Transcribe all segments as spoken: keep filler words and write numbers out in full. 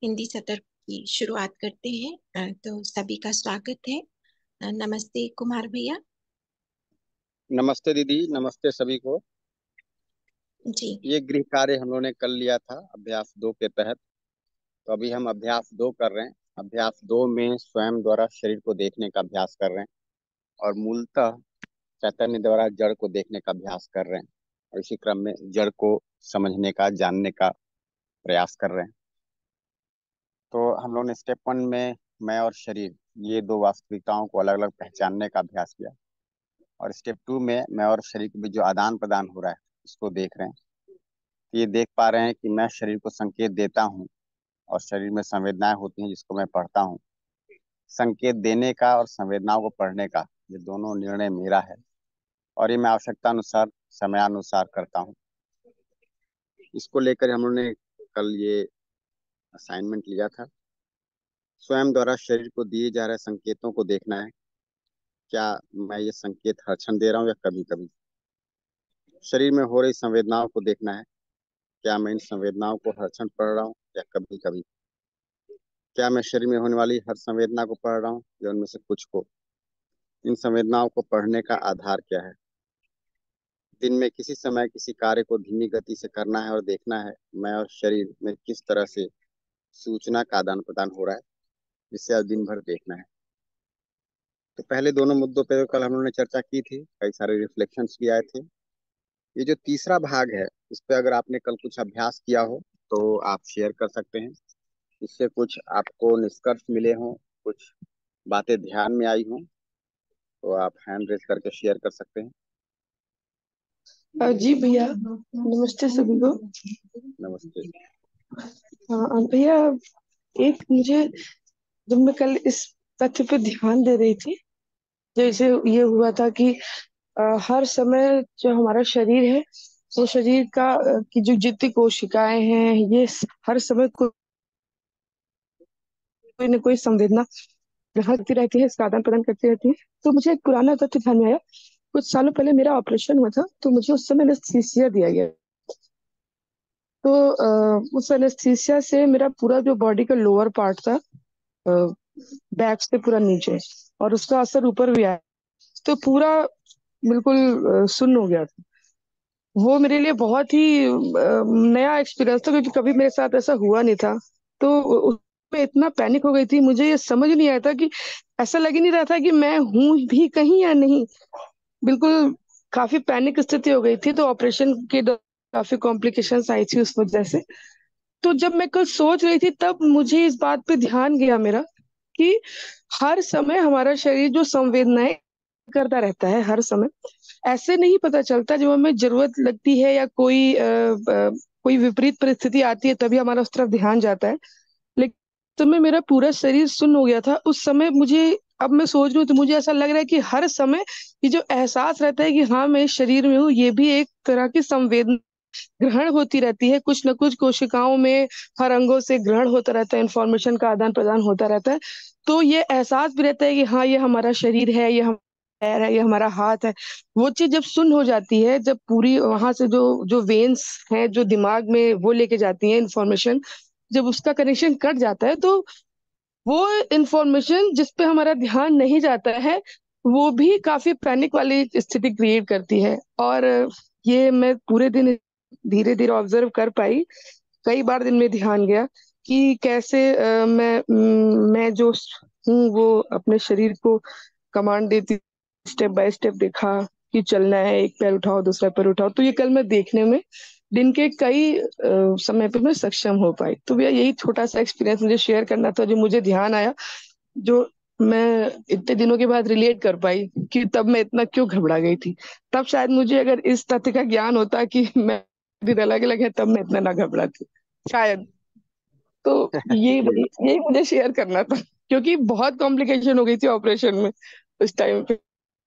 हिंदी सत्र की शुरुआत करते हैं। अ, तो सभी का स्वागत है। अ, नमस्ते कुमार भैया। नमस्ते दीदी, नमस्ते सभी को। जी। ये गृह कार्य हम लोगों ने कर लिया था अभ्यास दो के तहत। तो अभी हम अभ्यास दो कर रहे हैं। अभ्यास दो में स्वयं द्वारा शरीर को देखने का अभ्यास कर रहे हैं और मूलतः चैतन्य द्वारा जड़ को देखने का अभ्यास कर रहे हैं। और इसी क्रम में जड़ को समझने का, जानने का प्रयास कर रहे हैं। तो हम लोगों ने स्टेप वन में मैं और शरीर, ये दो वास्तविकताओं को अलग अलग पहचानने का अभ्यास किया। और स्टेप टू में मैं और शरीर के बीच जो आदान प्रदान हो रहा है इसको देख रहे हैं। तो ये देख पा रहे हैं कि मैं शरीर को संकेत देता हूँ और शरीर में संवेदनाएं होती हैं जिसको मैं पढ़ता हूँ। संकेत देने का और संवेदनाओं को पढ़ने का ये दोनों निर्णय मेरा है। और ये मैं आवश्यकता अनुसार, समयानुसार करता हूँ। इसको लेकर हम लोगों ने कल ये असाइनमेंट लिया था। स्वयं द्वारा शरीर को दिए जा रहे संकेतों को देखना है। क्या मैं ये संकेत हर क्षण दे रहा हूँ या कभी कभी। शरीर में हो रही संवेदनाओं को देखना है। क्या मैं इन संवेदनाओं को हर क्षण पढ़ रहा हूँ या कभी कभी। क्या मैं शरीर में होने वाली हर संवेदना को पढ़ रहा हूँ या उनमें से कुछ को। इन संवेदनाओं को पढ़ने का आधार क्या है। दिन में किसी समय किसी कार्य को धीमी गति से करना है और देखना है मैं और शरीर में किस तरह से सूचना का आदान प्रदान हो रहा है, जिससे आज दिन भर देखना है। तो पहले दोनों मुद्दों पे तो कल हम लोगों ने चर्चा की थी, कई सारे रिफ्लेक्शंस भी आए थे। ये जो तीसरा भाग है, इस पे अगर आपने कल कुछ अभ्यास किया हो तो आप शेयर कर सकते हैं। इससे कुछ आपको निष्कर्ष मिले हों, कुछ बातें ध्यान में आई हों, तो आप हैंड रेज करके शेयर कर सकते हैं। अ, जी भैया, नमस्ते सभी को। नमस्ते। हाँ भैया, एक मुझे जब मैं कल इस तथ्य पे ध्यान दे रही थी, जैसे ये हुआ था कि अ, हर समय जो हमारा शरीर है, वो शरीर का अ, की जो जितनी कोशिकाएं हैं, ये स- हर समय को, कोई ना कोई संवेदना ग्रहण करती रहती है, इसका आदान प्रदान करती रहती है। तो मुझे एक पुराना तथ्य ध्यान में आया। कुछ सालों पहले मेरा ऑपरेशन हुआ था, तो मुझे उस समय एनेस्थीसिया दिया गया। तो अ, उस एनेस्थीसिया से मेरा पूरा जो बॉडी का लोअर पार्ट था, बैक से पूरा नीचे, और उसका असर ऊपर भी आया। तो पूरा बिल्कुल अ, सुन्न हो गया था। वो मेरे लिए बहुत ही अ, नया एक्सपीरियंस था, क्योंकि कभी मेरे साथ ऐसा हुआ नहीं था। तो उसमें इतना पैनिक हो गई थी, मुझे ये समझ नहीं आया था कि ऐसा लग ही नहीं रहा था कि मैं हूं भी कहीं या नहीं। बिल्कुल काफी पैनिक स्थिति हो गई थी। तो ऑपरेशन के दौरान काफी कॉम्प्लिकेशंस आई थी उस वजह से। तो जब मैं कल सोच रही थी, तब मुझे इस बात पे ध्यान गया मेरा कि हर समय हमारा शरीर जो संवेदनाएं करता रहता है हर समय। ऐसे नहीं पता चलता, जब हमें जरूरत लगती है या कोई अ, अ, कोई विपरीत परिस्थिति आती है, तभी हमारा उस तरफ ध्यान जाता है। लेकिन उस समय मेरा पूरा शरीर सुन्न हो गया था। उस समय मुझे, अब मैं सोच रही हूँ तो मुझे ऐसा लग रहा है कि हर समय ये जो एहसास रहता है कि हाँ मैं इस शरीर में हूँ, ये भी एक तरह की संवेदना ग्रहण होती रहती है। कुछ न कुछ कोशिकाओं में, हर अंगों से ग्रहण होता रहता है, इंफॉर्मेशन का आदान प्रदान होता रहता है। तो ये एहसास भी रहता है कि हाँ ये हमारा शरीर है, ये हम पैर है, ये हमारा हाथ है। वो चीज जब सुन्न हो जाती है, जब पूरी वहां से जो जो वेन्स हैं जो दिमाग में वो लेके जाती हैं इंफॉर्मेशन, जब उसका कनेक्शन कट जाता है, तो वो इंफॉर्मेशन जिस पे हमारा ध्यान नहीं जाता है, वो भी काफी पैनिक वाली स्थिति क्रिएट करती है। और ये मैं पूरे दिन धीरे धीरे ऑब्जर्व कर पाई। कई बार दिन में ध्यान गया कि कैसे अ, मैं म, मैं जो हूँ वो अपने शरीर को कमांड देती, स्टेप बाय स्टेप देखा कि चलना है, एक पैर उठाओ, दूसरा पैर उठाओ। तो ये कल मैं देखने में दिन के कई अ, समय पे मैं सक्षम हो पाई। तो भैया यही छोटा सा एक्सपीरियंस मुझे शेयर करना था, जो मुझे ध्यान आया, जो मैं इतने दिनों के बाद रिलेट कर पाई कि तब मैं इतना क्यों घबरा गई थी। तब शायद मुझे अगर इस तथ्य का ज्ञान होता कि मैं दिन अलग अलग है, तब मैं इतना ना घबराती शायद। तो ये जी यही मुझे शेयर करना था, क्योंकि बहुत कॉम्प्लिकेशन हो गई थी ऑपरेशन में उस टाइम पे।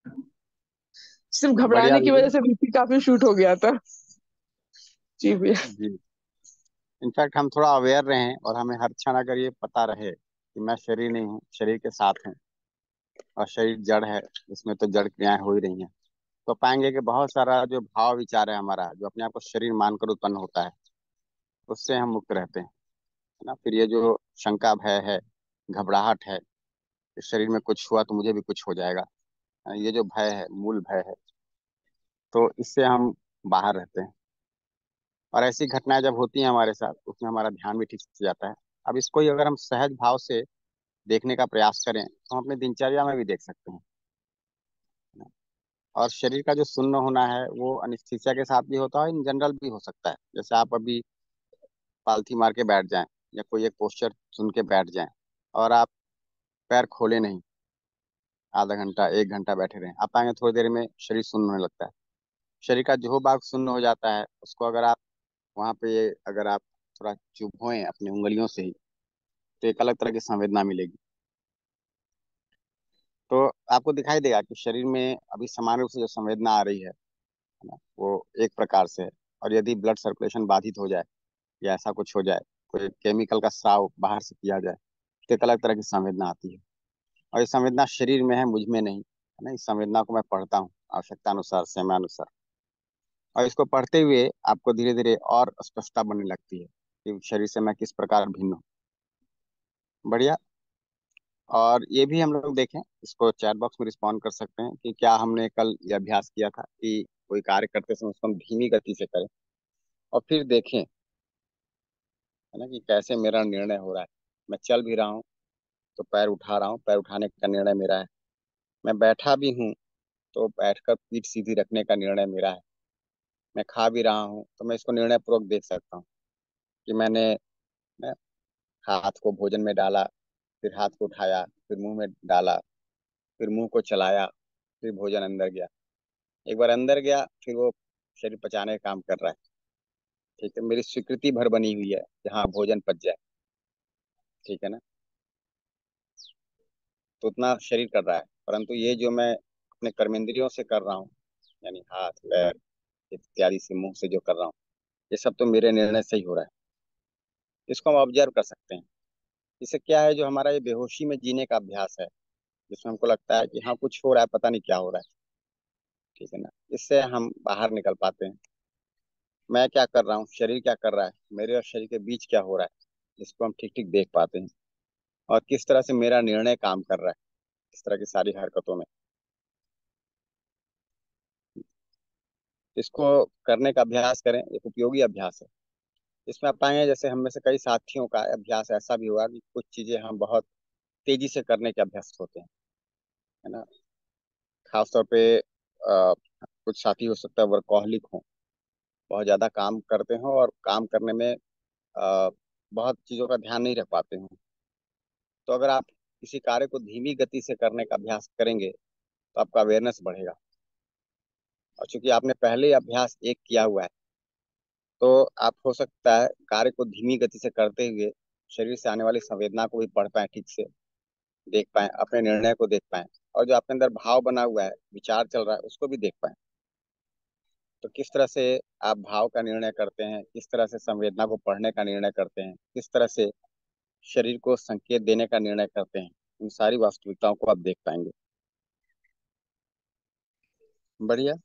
सिर्फ बढ़िया घबराने की दीदी। वजह से बीपी काफी शूट हो गया था। जी भैया। जी, इनफैक्ट हम थोड़ा अवेयर रहें और हमें हर क्षण अगर ये पता रहे कि मैं शरीर नहीं हूँ, शरीर के साथ हूँ और शरीर जड़ है, इसमें तो जड़ क्रियाएं हो ही रही हैं, तो पाएंगे कि बहुत सारा जो भाव विचार है हमारा, जो अपने आप को शरीर मानकर उत्पन्न होता है, उससे हम मुक्त रहते हैं, है ना। फिर ये जो शंका भय है, घबराहट है कि शरीर में कुछ हुआ तो मुझे भी कुछ हो जाएगा। ये जो भय है, मूल भय है, तो इससे हम बाहर रहते हैं। और ऐसी घटनाएं जब होती हैं हमारे साथ, उसमें हमारा ध्यान भी ठीक से जाता है। अब इसको ही अगर हम सहज भाव से देखने का प्रयास करें तो हम अपनी दिनचर्या में भी देख सकते हैं। और शरीर का जो सुन्न होना है वो अनिस्थीसिया के साथ भी होता है, इन जनरल भी हो सकता है। जैसे आप अभी पालथी मार के बैठ जाएं या कोई एक पोस्चर सुन के बैठ जाएं और आप पैर खोले नहीं, आधा घंटा एक घंटा बैठे रहें, आप पाएंगे थोड़ी देर में शरीर सुन्न होने लगता है। शरीर का जो भाग सुन्न हो जाता है उसको अगर आप वहां पे अगर आप थोड़ा चुभोएं अपनी उंगलियों से ही, तो एक अलग तरह की संवेदना मिलेगी। तो आपको दिखाई देगा कि शरीर में अभी समान रूप से जो संवेदना आ रही है है ना, वो एक प्रकार से है। और यदि ब्लड सर्कुलेशन बाधित हो जाए या ऐसा कुछ हो जाए, कोई केमिकल का स्राव बाहर से किया जाए, तो एक अलग तरह की संवेदना आती है। और ये संवेदना शरीर में है, मुझ में नहीं, है ना। इस संवेदना को मैं पढ़ता हूँ आवश्यकता अनुसार, समयानुसार। और इसको पढ़ते हुए आपको धीरे धीरे और स्पष्टता बनने लगती है कि शरीर से मैं किस प्रकार भिन्न हूँ। बढ़िया। और ये भी हम लोग देखें, इसको चैट बॉक्स में रिस्पॉन्ड कर सकते हैं कि क्या हमने कल ये अभ्यास किया था कि कोई कार्य करते समय उसको हम धीमी गति से करें और फिर देखें, है ना, कि कैसे मेरा निर्णय हो रहा है। मैं चल भी रहा हूँ तो पैर उठा रहा हूँ, पैर उठाने का निर्णय मेरा है। मैं बैठा भी हूँ तो बैठकर पीठ सीधी रखने का निर्णय मेरा है। मैं खा भी रहा हूँ तो मैं इसको निर्णय पूर्वक देख सकता हूँ कि मैंने मैं हाथ को भोजन में डाला, फिर हाथ को उठाया, फिर मुंह में डाला, फिर मुंह को चलाया, फिर भोजन अंदर गया। एक बार अंदर गया फिर वो शरीर पचाने का काम कर रहा है। ठीक है, मेरी स्वीकृति भर बनी हुई है कि हाँ भोजन पच जाए। ठीक है ना। तो उतना शरीर कर रहा है, परंतु ये जो मैं अपने कर्मेंद्रियों से कर रहा हूँ, यानी हाथ पैर इत्यादि से, मुंह से जो कर रहा हूँ, ये सब तो मेरे निर्णय से ही हो रहा है। इसको हम ऑब्जर्व कर सकते हैं। इससे क्या है, जो हमारा ये बेहोशी में जीने का अभ्यास है, जिसमें हमको लगता है कि हाँ कुछ हो रहा है, पता नहीं क्या हो रहा है। ठीक है ना। इससे हम बाहर निकल पाते हैं। मैं क्या कर रहा हूँ, शरीर क्या कर रहा है, मेरे और शरीर के बीच क्या हो रहा है, इसको हम ठीक ठीक देख पाते हैं। और किस तरह से मेरा निर्णय काम कर रहा है इस तरह की सारी हरकतों में। इसको करने का अभ्यास करें, एक उपयोगी अभ्यास है। इसमें आप पाएंगे जैसे हम में से कई साथियों का अभ्यास ऐसा भी हुआ कि कुछ चीजें हम बहुत तेजी से करने के अभ्यास होते हैं, है ना। खासतौर पे अ, कुछ साथी हो सकता है वर्कहोलिक हो, बहुत ज्यादा काम करते हो और काम करने में अ, बहुत चीजों का ध्यान नहीं रख पाते हो। तो अगर आप किसी कार्य को धीमी गति से करने का अभ्यास करेंगे तो आपका अवेयरनेस बढ़ेगा। और चूंकि आपने पहले ही अभ्यास एक किया हुआ है, तो आप हो सकता है कार्य को धीमी गति से करते हुए शरीर से आने वाली संवेदना को भी पढ़ पाए, ठीक से देख पाए, अपने निर्णय को देख पाए, और जो आपके अंदर भाव बना हुआ है, विचार चल रहा है, उसको भी देख पाए। तो किस तरह से आप भाव का निर्णय करते हैं, किस तरह से संवेदना को पढ़ने का निर्णय करते हैं, किस तरह से शरीर को संकेत देने का निर्णय करते हैं, उन सारी वास्तविकताओं को आप देख पाएंगे। बढ़िया।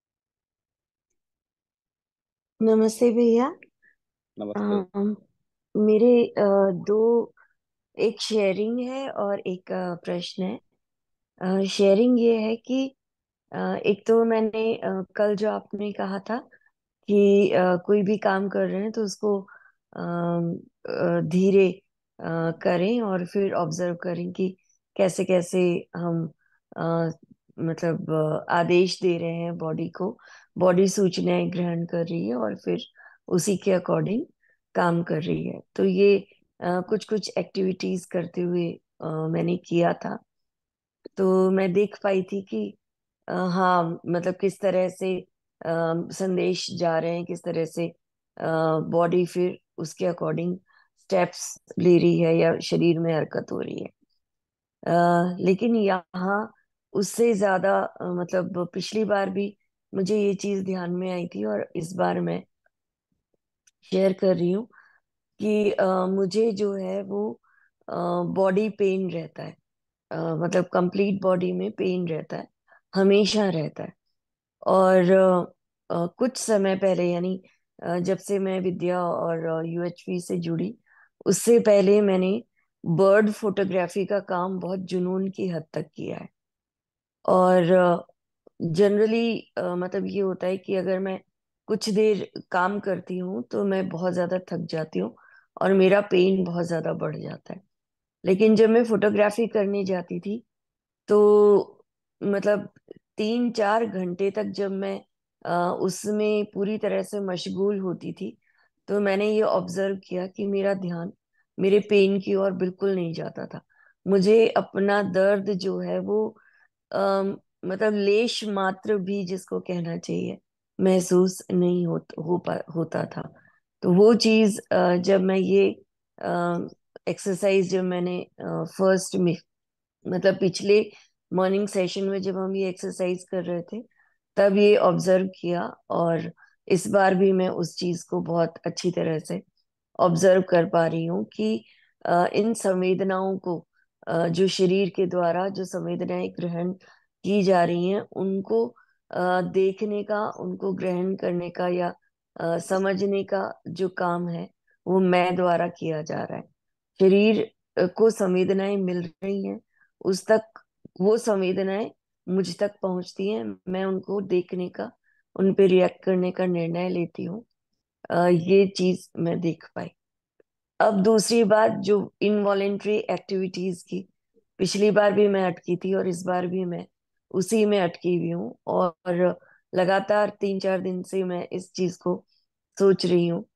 नमस्ते भैया। नमस्ते। अम, मेरे अ, दो, एक शेयरिंग है और एक अ, प्रश्न है। शेयरिंग ये है कि अ, एक तो मैंने अ, कल जो आपने कहा था कि अ, कोई भी काम कर रहे हैं तो उसको अम, अ, धीरे अ, करें और फिर ऑब्जर्व करें कि कैसे कैसे हम अ, मतलब अ, आदेश दे रहे हैं बॉडी को। बॉडी सूचनाएं ग्रहण कर रही है और फिर उसी के अकॉर्डिंग काम कर रही है। तो ये कुछ कुछ एक्टिविटीज करते हुए अ, मैंने किया था। तो मैं देख पाई थी कि अ, हाँ मतलब किस तरह से अ, संदेश जा रहे हैं, किस तरह से बॉडी फिर उसके अकॉर्डिंग स्टेप्स ले रही है या शरीर में हरकत हो रही है। अ, लेकिन यहाँ उससे ज्यादा अ, मतलब पिछली बार भी मुझे ये चीज ध्यान में आई थी और इस बार मैं शेयर कर रही हूँ कि अ, मुझे जो है वो बॉडी पेन रहता है। अ, मतलब कंप्लीट बॉडी में पेन रहता है, हमेशा रहता है। और अ, अ, कुछ समय पहले यानी अ, जब से मैं विद्या और यूएचवी से जुड़ी, उससे पहले मैंने बर्ड फोटोग्राफी का काम बहुत जुनून की हद तक किया है। और जनरली मतलब ये होता है कि अगर मैं कुछ देर काम करती हूँ तो मैं बहुत ज्यादा थक जाती हूँ और मेरा पेन बहुत ज्यादा बढ़ जाता है। लेकिन जब मैं फोटोग्राफी करने जाती थी तो मतलब तीन चार घंटे तक जब मैं अ, उसमें पूरी तरह से मशगूल होती थी तो मैंने ये ऑब्जर्व किया कि मेरा ध्यान मेरे पेन की ओर बिल्कुल नहीं जाता था। मुझे अपना दर्द जो है वो अम, मतलब लेश मात्र भी जिसको कहना चाहिए महसूस नहीं हो, हो पा, होता था। तो वो चीज अ, जब मैं ये एक्सरसाइज जब मैंने फर्स्ट में मतलब पिछले मॉर्निंग सेशन में जब हम ये एक्सरसाइज कर रहे थे तब ये ऑब्जर्व किया। और इस बार भी मैं उस चीज को बहुत अच्छी तरह से ऑब्जर्व कर पा रही हूँ कि अ, इन संवेदनाओं को अ, जो शरीर के द्वारा जो संवेदनाएं ग्रहण की जा रही हैं उनको अ, देखने का, उनको ग्रहण करने का या अ, समझने का जो काम है वो मैं द्वारा किया जा रहा है। शरीर अ, को संवेदनाएं मिल रही हैं, उस तक वो संवेदनाएं मुझ तक पहुंचती हैं, मैं उनको देखने का, उन पे रिएक्ट करने का निर्णय लेती हूँ। अ, ये चीज मैं देख पाई। अब दूसरी बात जो इनवॉलेंट्री एक्टिविटीज की, पिछली बार भी मैं अटकी थी और इस बार भी मैं उसी में अटकी हुई हूँ। और लगातार तीन चार दिन से मैं इस चीज को सोच रही हूँ।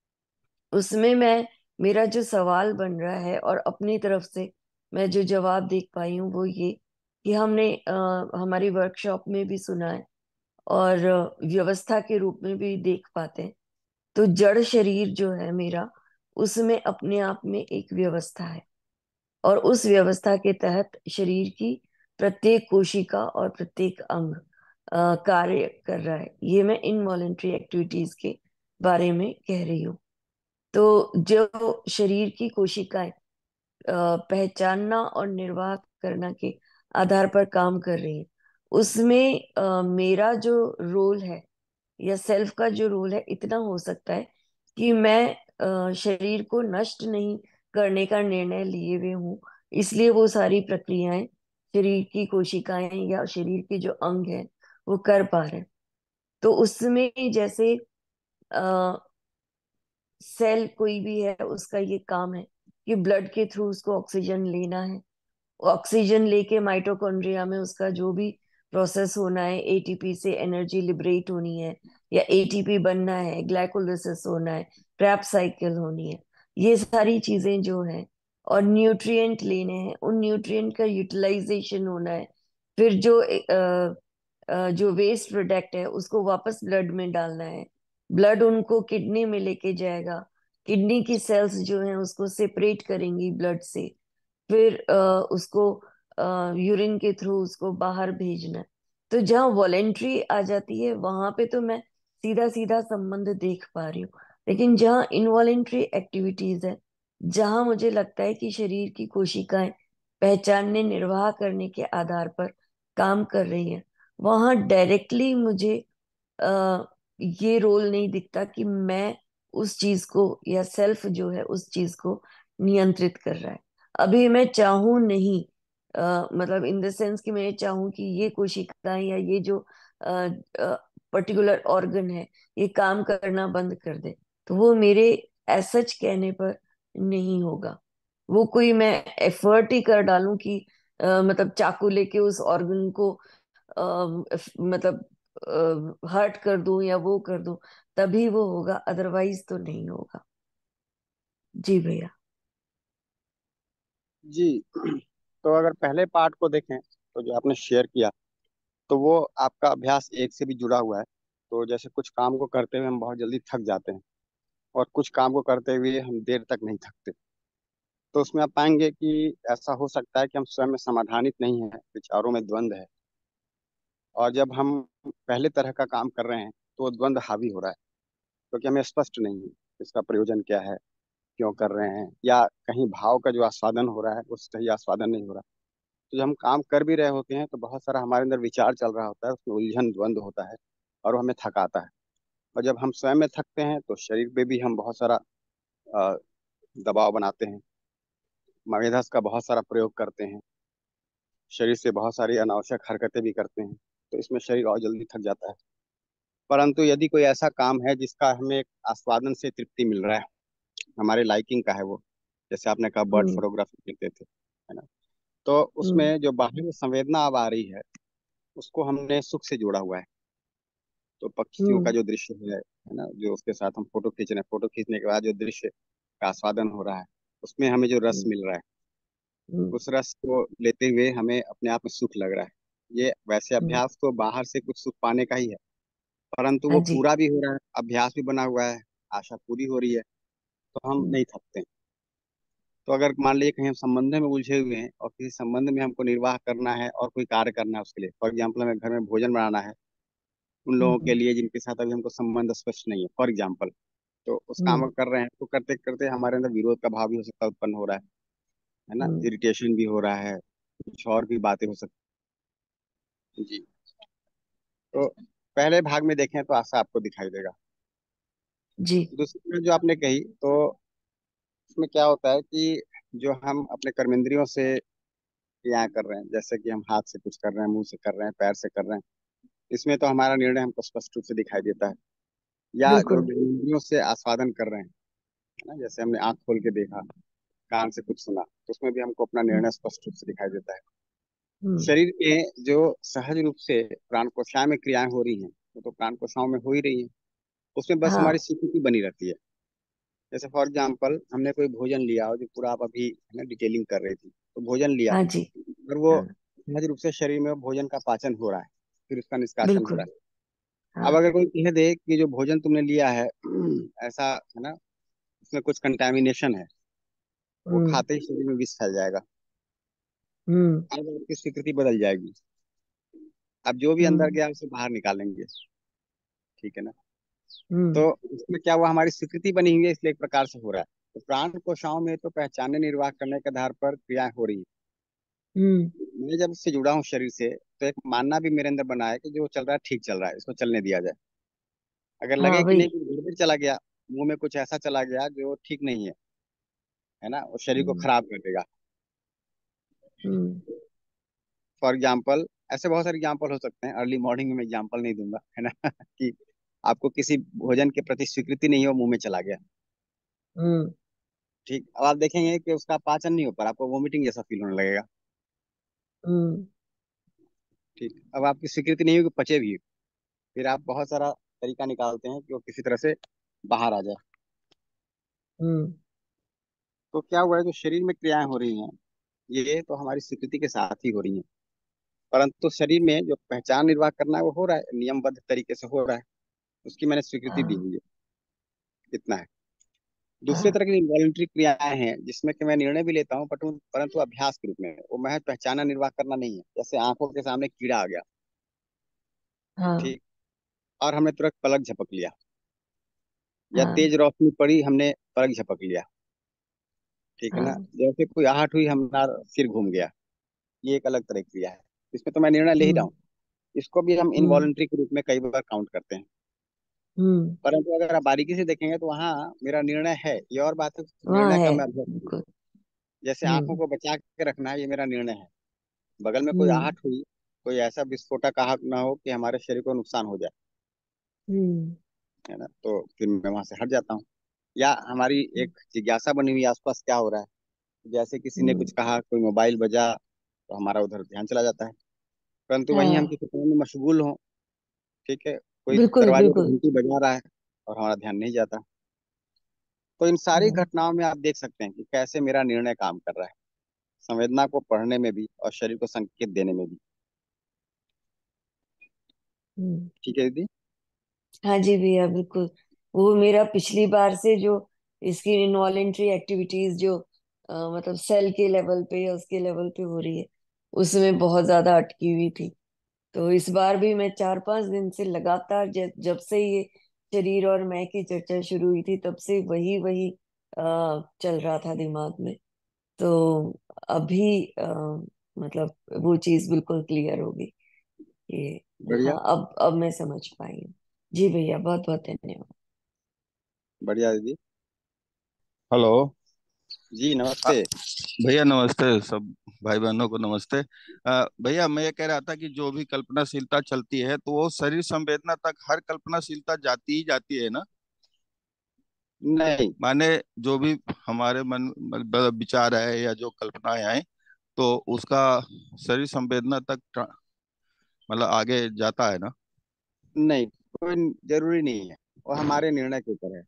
उसमें मैं मेरा जो सवाल बन रहा है और अपनी तरफ से मैं जो जवाब देख पाई हूँ वो ये कि हमने अ, हमारी वर्कशॉप में भी सुना है और अ, व्यवस्था के रूप में भी देख पाते हैं। तो जड़ शरीर जो है मेरा, उसमें अपने आप में एक व्यवस्था है और उस व्यवस्था के तहत शरीर की प्रत्येक कोशिका और प्रत्येक अंग अ, कार्य कर रहा है। ये मैं इनवॉलेंट्री एक्टिविटीज के बारे में कह रही हूँ। तो जो शरीर की कोशिकाएं अ, पहचानना और निर्वाह करना के आधार पर काम कर रही है, उसमें अ, मेरा जो रोल है या सेल्फ का जो रोल है इतना हो सकता है कि मैं अ, शरीर को नष्ट नहीं करने का निर्णय लिए हुए हूँ, इसलिए वो सारी प्रक्रियाएं शरीर की कोशिकाएं या शरीर के जो अंग हैं वो कर पा रहे हैं। तो उसमें जैसे आ, सेल कोई भी है उसका ये काम है कि ब्लड के थ्रू उसको ऑक्सीजन लेना है, ऑक्सीजन लेके माइटोकॉन्ड्रिया में उसका जो भी प्रोसेस होना है, एटीपी से एनर्जी लिबरेट होनी है या एटीपी बनना है, ग्लाइकोलिसिस होना है, क्रैप साइकिल होनी है, ये सारी चीजें जो हैं, और न्यूट्रिएंट लेने हैं, उन न्यूट्रिएंट का यूटिलाइजेशन होना है। फिर जो अ, अ, जो वेस्ट प्रोडक्ट है उसको वापस ब्लड में डालना है, ब्लड उनको किडनी में लेके जाएगा, किडनी की सेल्स जो हैं उसको सेपरेट करेंगी ब्लड से, फिर अ, उसको यूरिन के थ्रू उसको बाहर भेजना है। तो जहाँ वॉलेंट्री आ जाती है वहां पे तो मैं सीधा सीधा संबंध देख पा रही हूँ। लेकिन जहाँ इनवॉलेंट्री एक्टिविटीज है, जहाँ मुझे लगता है कि शरीर की कोशिकाएं पहचानने निर्वाह करने के आधार पर काम कर रही हैं, वहां डायरेक्टली मुझे आ, ये रोल नहीं दिखता कि मैं उस चीज को या सेल्फ जो है उस चीज को नियंत्रित कर रहा है। अभी मैं चाहूं नहीं, अ, मतलब इन द सेंस कि मैं चाहूं कि ये कोशिकाएं या ये जो पर्टिकुलर ऑर्गन है ये काम करना बंद कर दे, तो वो मेरे एसच कहने पर नहीं होगा। वो कोई मैं एफर्ट ही कर डालूं कि अ, मतलब चाकू लेके उस ऑर्गन को अ, मतलब हर्ट कर दूं या वो कर दूं, तभी वो होगा, अदरवाइज तो नहीं होगा। जी भैया। जी। तो अगर पहले पार्ट को देखें तो जो आपने शेयर किया, तो वो आपका अभ्यास एक से भी जुड़ा हुआ है। तो जैसे कुछ काम को करते हुए हम बहुत जल्दी थक जाते हैं और कुछ काम को करते हुए हम देर तक नहीं थकते। तो उसमें आप पाएंगे कि ऐसा हो सकता है कि हम स्वयं में समाधानित नहीं है, विचारों में द्वंद्व है। और जब हम पहले तरह का काम कर रहे हैं तो वो द्वंद्व हावी हो रहा है, क्योंकि हमें स्पष्ट नहीं है इसका प्रयोजन क्या है, क्यों कर रहे हैं, या कहीं भाव का जो आस्वादन हो रहा है वो सही आस्वादन नहीं हो रहा। तो जब हम काम कर भी रहे होते हैं तो बहुत सारा हमारे अंदर विचार चल रहा होता है, उसमें उलझन द्वंद्व होता है और वो हमें थकाता है। और जब हम स्वयं में थकते हैं तो शरीर पे भी हम बहुत सारा दबाव बनाते हैं, मेधस का बहुत सारा प्रयोग करते हैं, शरीर से बहुत सारी अनावश्यक हरकतें भी करते हैं, तो इसमें शरीर और जल्दी थक जाता है। परंतु यदि कोई ऐसा काम है जिसका हमें एक आस्वादन से तृप्ति मिल रहा है, हमारे लाइकिंग का है वो, जैसे आपने कहा बर्ड हम्म। फोटोग्राफी करते थे, है ना, तो उसमें हम्म। जो बाहरी संवेदना अब आ रही है उसको हमने सुख से जोड़ा हुआ है। तो पक्षियों का हम्म। जो दृश्य है है ना, जो उसके साथ हम फोटो खींच रहे हैं, फोटो खींचने के बाद जो दृश्य का आस्वादन हो रहा है, उसमें हमें जो रस हम्म। मिल रहा है, हम्म। उस रस को लेते हुए हमें अपने आप में सुख लग रहा है। ये वैसे हम्म। अभ्यास तो बाहर से कुछ सुख पाने का ही है, परंतु हाँ वो जी। पूरा भी हो रहा है, अभ्यास भी बना हुआ है, आशा पूरी हो रही है, तो हम हम्म। नहीं थकते। तो अगर मान लीजिए कहीं हम संबंध में उलझे हुए हैं और किसी संबंध में हमको निर्वाह करना है और कोई कार्य करना है उसके लिए, फॉर एग्जाम्पल हमें घर में भोजन बनाना है उन लोगों के हम्म। लिए जिनके साथ अभी हमको संबंध स्पष्ट नहीं है, फॉर एग्जाम्पल, तो उस काम हम्म। को कर रहे हैं, तो करते करते हमारे अंदर विरोध का भाव भी हो सकता है, उत्पन्न हो रहा है है ना, हम्म। इरिटेशन भी हो रहा है, कुछ और भी बातें हो सकती हैं जी। तो पहले भाग में देखें तो आशा आपको दिखाई देगा। जी। दूसरी में जो आपने कही, तो उसमें क्या होता है कि जो हम अपने कर्मेंद्रियों से क्रियाएं कर रहे हैं, जैसे कि हम हाथ से कुछ कर रहे हैं, मुंह से कर रहे हैं, पैर से कर रहे हैं, इसमें तो हमारा निर्णय हमको स्पष्ट रूप से दिखाई देता है। या जो बिल्कुल। इंद्रियों से आस्वादन कर रहे हैं, है ना, जैसे हमने आंख खोल के देखा, कान से कुछ सुना, तो उसमें भी हमको अपना हम्म। निर्णय स्पष्ट रूप से दिखाई देता है। हम्म। शरीर में जो सहज रूप से प्राण कोशाओं में क्रियाएं हो रही हैं, वो तो प्राण कोशाओं में हो ही रही हैं, उसमें बस हमारी हाँ। स्वीकृति बनी रहती है। जैसे फॉर एग्जाम्पल हमने कोई भोजन लिया हो, जो पूरा आप अभी है ना डिटेलिंग कर रही थी, तो भोजन लिया, हाँ जी। और वो हाँ। सहज रूप से शरीर में वो भोजन का पाचन हो रहा है, फिर उसका निष्कासन हो रहा बिल्कुल। है। अब हाँ। अगर कोई कह दे कि जो भोजन तुमने लिया है ऐसा है ना, उसमें कुछ कंटेमिनेशन है, वो हम्म। खाते ही शरीर में विष फैल जाएगा, हम्म। अब आपकी स्वीकृति बदल जाएगी। अब जो भी अंदर हम्म। गया उसे बाहर निकालेंगे, ठीक है ना। हम्म। तो उसमें क्या हुआ, हमारी स्वीकृति बनी हुई है, इसलिए एक प्रकार से हो रहा है। तो प्राण कोशाओं में तो पहचानने निर्वाह करने के आधार पर क्रियाएं हो रही है। हम्म। मैं जब इससे जुड़ा हूँ शरीर से, तो एक मानना भी मेरे अंदर बना है कि जो चल रहा है ठीक चल रहा है, इसको चलने दिया जाए। अगर हाँ लगे कि वही। नहीं कुछ गड़बड़ चला गया, मुंह में कुछ ऐसा चला गया जो ठीक नहीं है है ना, वो शरीर को हम्म। खराब कर देगा। हम्म। फॉर एग्जाम्पल, ऐसे बहुत सारे एग्जाम्पल हो सकते हैं, अर्ली मॉर्निंग में एग्जाम्पल नहीं दूंगा, है ना कि आपको किसी भोजन के प्रति स्वीकृति नहीं हो, मुंह में चला गया, हम्म। ठीक, अब आप देखेंगे कि उसका पाचन नहीं हो पा रहा, आपको वोमिटिंग जैसा फील होने लगेगा, हम्म। ठीक, अब आपकी स्वीकृति नहीं होगी, पचे भी, फिर आप बहुत सारा तरीका निकालते हैं कि वो किसी तरह से बाहर आ जाए। हम्म। तो क्या हुआ है, जो शरीर में क्रियाएं हो रही हैं, ये तो हमारी स्वीकृति के साथ ही हो रही हैं, परंतु शरीर में जो पहचान निर्वाह करना है वो हो रहा है, नियमबद्ध तरीके से हो रहा है, उसकी मैंने स्वीकृति दी हाँ। हुई है, इतना है। दूसरी हाँ। तरह की इन्वॉलंटरी क्रियाएं हैं जिसमें कि मैं निर्णय भी लेता हूँ, परंतु परंतु अभ्यास के रूप में, वो महज पहचाना निर्वाह करना नहीं है। जैसे आंखों के सामने कीड़ा आ गया, हाँ। ठीक, और हमने तुरंत पलक झपक लिया, या हाँ। तेज रोशनी पड़ी, हमने पलक झपक लिया, ठीक है ना, हाँ। जैसे कोई आहट हुई, हमारा सिर घूम गया, ये एक अलग तरह की क्रिया है, इसमें तो मैं निर्णय ले ही रहा हम्म। हूँ। इसको भी हम हम्म। इनवॉलंटरी के रूप में कई बार काउंट करते हैं, हम्म। परंतु अगर आप बारीकी से देखेंगे तो वहाँ मेरा निर्णय है, ये और बात है, वहाँ निर्णय है। का मैं अभ्यास करूँ। बिल्कुल। जैसे आंखों हम्म। को बचा के रखना है, ये मेरा निर्णय है। बगल में कोई हम्म। आहट हुई, कोई ऐसा विस्फोटक आहट ना हो कि हमारे शरीर को नुकसान हो जाए, हम्म। है ना, तो फिर मैं वहां से हट जाता हूँ। या हमारी एक जिज्ञासा बनी हुई है, आसपास क्या हो रहा है, जैसे किसी ने हम्म। कुछ कहा, कोई मोबाइल बजा, तो हमारा उधर ध्यान चला जाता है, परंतु वहीं हम हाँ। किसी काम में मशगूल हों, ठीक है, कोई बिल्कुल। दरवाजे की बिल्कुल। घंटी बजा रहा है और हमारा ध्यान नहीं जाता। तो इन सारी हम्म। घटनाओं में आप देख सकते हैं कि कैसे मेरा निर्णय काम कर रहा है, संवेदना को पढ़ने में भी और शरीर को संकेत देने में भी। हम्म। ठीक है दीदी। हाँ जी भैया बिल्कुल। वो मेरा पिछली बार से जो इसकी इनवॉलेंट्री एक्टिविटीज जो अ, मतलब सेल के लेवल पे या उसके लेवल पे हो रही है, उसमें बहुत ज्यादा अटकी हुई थी। तो इस बार भी मैं चार पांच दिन से लगातार ज- जब से ये शरीर और मैं की चर्चा शुरू हुई थी तब से वही वही आ, चल रहा था दिमाग में। तो अभी अ, मतलब वो चीज बिल्कुल क्लियर होगी कि बढ़िया। हाँ अब अब मैं समझ पाई हूँ। जी भैया बहुत बहुत धन्यवाद। बढ़िया दीदी। हेलो। जी हाँ, नमस्ते। भैया नमस्ते। सब भाई बहनों को नमस्ते। अ, भैया मैं ये कह रहा था कि जो भी कल्पनाशीलता चलती है तो वो शरीर संवेदना तक हर कल्पनाशीलता जाती ही जाती है ना। नहीं माने जो भी हमारे मन मतलब विचार है या जो कल्पनाएं आए तो उसका शरीर संवेदना तक ट्रा- मतलब आगे जाता है ना। नहीं, कोई जरूरी नहीं है, वो हमारे निर्णय के ऊपर है।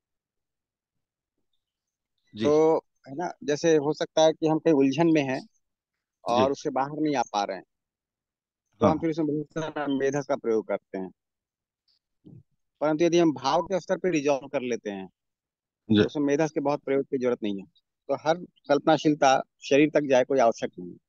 जी। तो है ना, जैसे हो सकता है कि हम कहीं उलझन में हैं जी। और उससे बाहर नहीं आ पा रहे हैं, तो हम हाँ। फिर उसमें बहुत सारा मेधक का प्रयोग करते हैं। परंतु यदि हम भाव के स्तर पर रिजॉल्व कर लेते हैं जी। तो उसमें मेधक के बहुत प्रयोग की जरूरत नहीं है। तो हर कल्पनाशीलता शरीर तक जाए कोई आवश्यक नहीं है।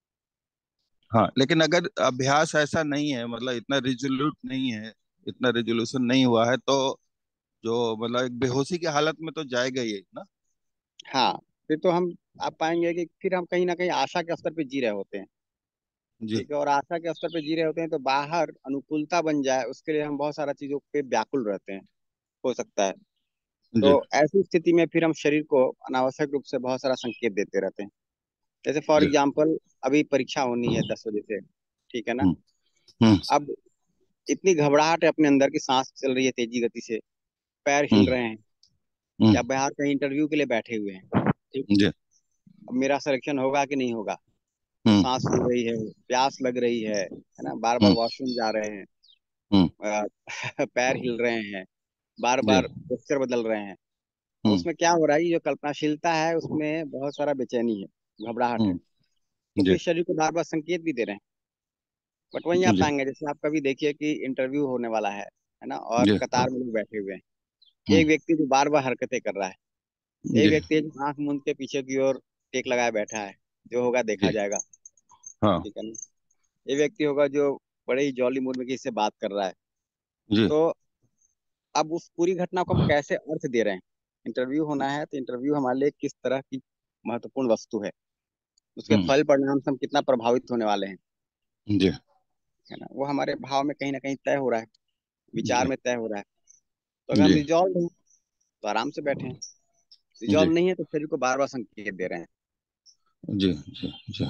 हाँ, लेकिन अगर अभ्यास ऐसा नहीं है मतलब इतना रिजोल्यूट नहीं है, इतना रिजोल्यूशन नहीं हुआ है तो जो मतलब एक बेहोशी की हालत में तो जाएगा ही ना। हाँ, फिर तो हम आप पाएंगे कि फिर हम कहीं ना कहीं आशा के स्तर पे जी रहे होते हैं। जी। ठीक है, और आशा के स्तर पे जी रहे होते हैं तो बाहर अनुकूलता बन जाए उसके लिए हम बहुत सारा चीजों पे व्याकुल रहते हैं। हो सकता है। तो जी। ऐसी स्थिति में फिर हम शरीर को अनावश्यक रूप से बहुत सारा संकेत देते रहते हैं। जैसे फॉर जी। एग्जाम्पल, अभी परीक्षा होनी है दस बजे से, ठीक है ना। हम्म। हम्म। अब इतनी घबराहट है अपने अंदर की, सांस चल रही है तेजी गति से, पैर हिल हम्म। रहे हैं, हम्म। या बाहर कहीं इंटरव्यू के लिए बैठे हुए हैं। ठीक। जी। अब मेरा सिलेक्शन होगा कि नहीं होगा, तो सांस हम्म। फूल रही है, प्यास लग रही है है ना, बार बार हम्म। वॉशरूम जा रहे हैं, हम्म। अ, पैर हिल रहे हैं, बार जी। बार पोस्चर बदल रहे हैं। अब हम्म। उसमें क्या हो रहा है, ये जो कल्पनाशीलता है उसमें बहुत सारा बेचैनी है, घबराहट है। हम्म। तो जी। फिर शरीर को बार बार संकेत भी दे रहे हैं। बट वहीं आप जी। पाएंगे, जैसे आप कभी देखिए कि इंटरव्यू होने वाला है है ना, और जी। कतार में लोग बैठे हुए हैं। हम्म। एक व्यक्ति जो बार बार हरकतें कर रहा है, एक जी। व्यक्ति है जो आंख मूंद के पीछे की ओर टेक लगाए बैठा है, जो होगा देखा जी। जाएगा। हाँ। ठीक है ना। ये व्यक्ति होगा जो बड़े ही जॉली मूड में किसी से बात कर रहा है। जी। तो अब उस पूरी घटना को हम कैसे अर्थ दे रहे हैं। इंटरव्यू होना है तो इंटरव्यू हमारे लिए किस तरह की महत्वपूर्ण वस्तु है, उसके हम्म। फल परिणाम से हम कितना प्रभावित होने वाले हैं, जी। है ना, वो हमारे भाव में कहीं ना कहीं तय हो रहा है, विचार जी। में तय हो रहा है। तो अगर हम जी। रिजॉल्व हैं तो आराम से बैठे हैं, जी। रिजॉल्व नहीं है तो शरीर को बार बार संकेत दे रहे हैं। जी। जी। जी।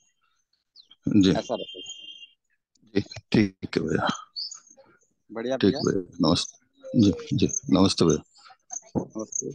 जी। ऐसा रहता जी। ठीक है भैया। है। बढ़िया ठीक भैया। है भैया, नमस्ते। जी। जी। नमस्ते भैया। नमस्ते।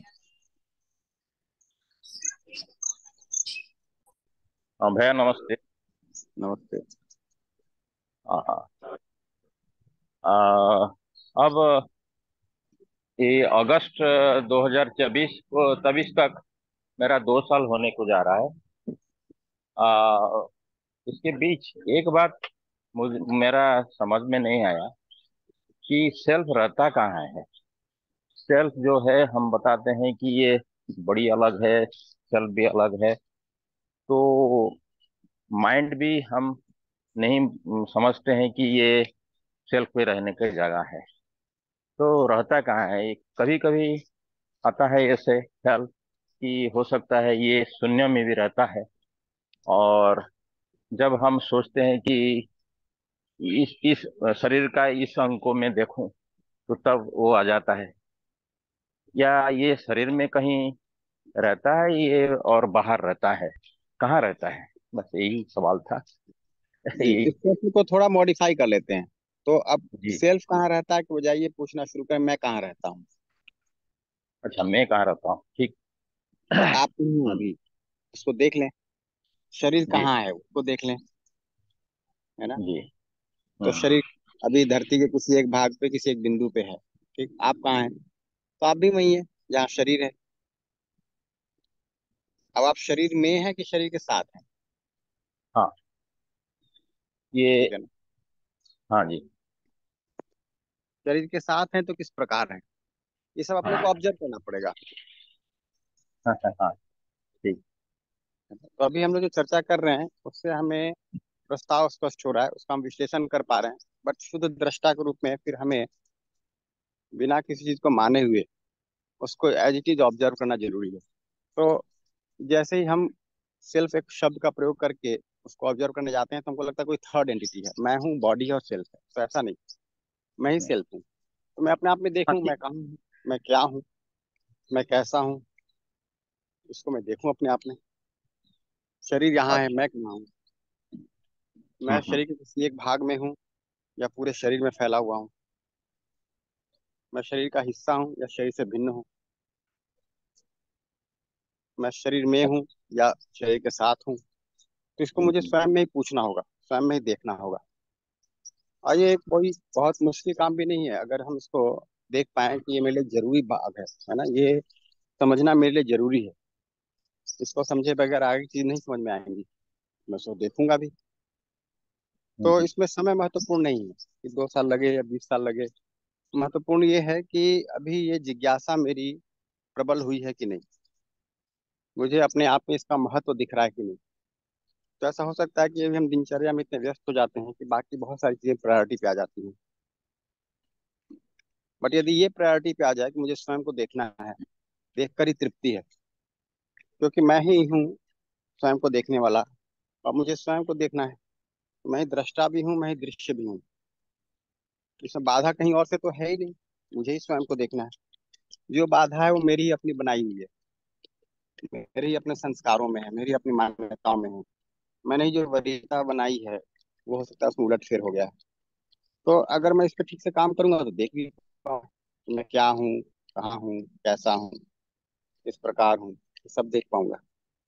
हाँ भैया नमस्ते। नमस्ते। हाँ हाँ। आ, अब ये अगस्त दो हज़ार चौबीस को तेईस तक मेरा दो साल होने को जा रहा है। आ, इसके बीच एक बात मुझे मेरा समझ में नहीं आया कि सेल्फ रहता कहाँ है। सेल्फ जो है हम बताते हैं कि ये बड़ी अलग है, सेल्फ भी अलग है। तो माइंड भी हम नहीं समझते हैं कि ये सेल्फ पे रहने की जगह है। तो रहता कहाँ है, कभी कभी आता है ऐसे ख्याल कि हो सकता है ये शून्य में भी रहता है। और जब हम सोचते हैं कि इस इस शरीर का इस अंग को मैं देखूं तो तब वो आ जाता है, या ये शरीर में कहीं रहता है ये और बाहर रहता है, कहाँ रहता है। बस यही सवाल था। जी, यही। इस प्रश्न को थोड़ा मॉडिफाई कर लेते हैं। तो अब जी। सेल्फ कहाँ रहता है, कि बजाय ये पूछना शुरू करें मैं कहाँ रहता हूँ। अच्छा मैं कहाँ रहता हूँ, ठीक। तो आप कहाँ हैं हम्म। अभी, इसको देख लें। शरीर जी। कहाँ है उसको देख लें, है ना। जी। तो हम्म। शरीर अभी धरती के किसी एक भाग पे, किसी एक बिंदु पे है। ठीक, आप कहाँ हैं, तो आप भी वही है जहाँ शरीर है। अब आप शरीर में हैं कि शरीर के साथ हैं। हाँ ठीक ये। है ना। हाँ जी। शरीर के साथ हैं तो किस प्रकार है, ये सब अपने को हाँ ऑब्जर्व करना पड़ेगा। हाँ हाँ हाँ, ठीक। तो अभी हम लोग जो चर्चा कर रहे हैं उससे हमें प्रस्ताव स्पष्ट हो रहा है, उसका हम विश्लेषण कर पा रहे हैं। बट शुद्ध दृष्टा के रूप में फिर हमें बिना किसी चीज को माने हुए उसको एज इट इज ऑब्जर्व करना जरूरी है। तो जैसे ही हम सेल्फ एक शब्द का प्रयोग करके उसको ऑब्जर्व करने जाते हैं तो हमको लगता है कोई थर्ड एंटिटी है, मैं हूँ, बॉडी है और सेल्फ है। तो ऐसा नहीं, मैं ही सेल्फ हूँ। तो मैं अपने आप में हाँ देखूं ठीक। मैं कहाँ हूँ, मैं क्या हूँ, मैं कैसा हूँ। इसको मैं देखूं अपने आप में। शरीर यहाँ है, अच्छा। मैं कहाँ हूँ? मैं हम्म हम्म शरीर के किसी एक भाग में हूँ या पूरे शरीर में फैला हुआ हूँ? मैं शरीर का हिस्सा हूँ या शरीर से भिन्न हूँ? मैं शरीर में हूँ या शरीर के साथ हूँ? तो इसको हम्म मुझे हम्म स्वयं में ही पूछना होगा, स्वयं में ही देखना होगा। और ये कोई बहुत मुश्किल काम भी नहीं है अगर हम इसको देख पाए कि ये मेरे लिए जरूरी भाग है है ना। ये समझना मेरे लिए जरूरी है। इसको समझे बगैर आगे चीज नहीं समझ में आएंगी। मैं उसको देखूंगा भी। हम्म, तो हम्म। इसमें समय महत्वपूर्ण नहीं है कि दो साल लगे या बीस साल लगे। महत्वपूर्ण ये है कि अभी ये जिज्ञासा मेरी प्रबल हुई है कि नहीं, मुझे अपने आप में इसका महत्व दिख रहा है कि नहीं। तो ऐसा हो सकता है कि अभी हम दिनचर्या में इतने व्यस्त हो जाते हैं कि बाकी बहुत सारी चीजें प्रायोरिटी पे आ जाती हैं। बट यदि ये प्रायोरिटी पे आ जाए कि मुझे स्वयं को देखना है, देखकर ही तृप्ति है, क्योंकि मैं ही हूँ स्वयं को देखने वाला। और मुझे स्वयं को देखना है, मैं ही दृष्टा भी हूँ, मैं ही दृश्य भी हूँ। इसमें बाधा कहीं और से तो है ही नहीं, मुझे ही स्वयं को देखना है। जो बाधा है वो मेरी ही अपनी बनाई हुई है, मेरे ही अपने संस्कारों में है, मेरी अपनी मान्यताओं में है। मैंने ही जो वरीयता बनाई है वो हो सकता है उसमें उलट फेर हो गया है। तो अगर मैं इस पर ठीक से काम करूंगा तो देख भी पाऊँ कि मैं क्या हूँ, कहाँ हूँ, कैसा हूँ, किस प्रकार हूँ, ये सब देख पाऊंगा।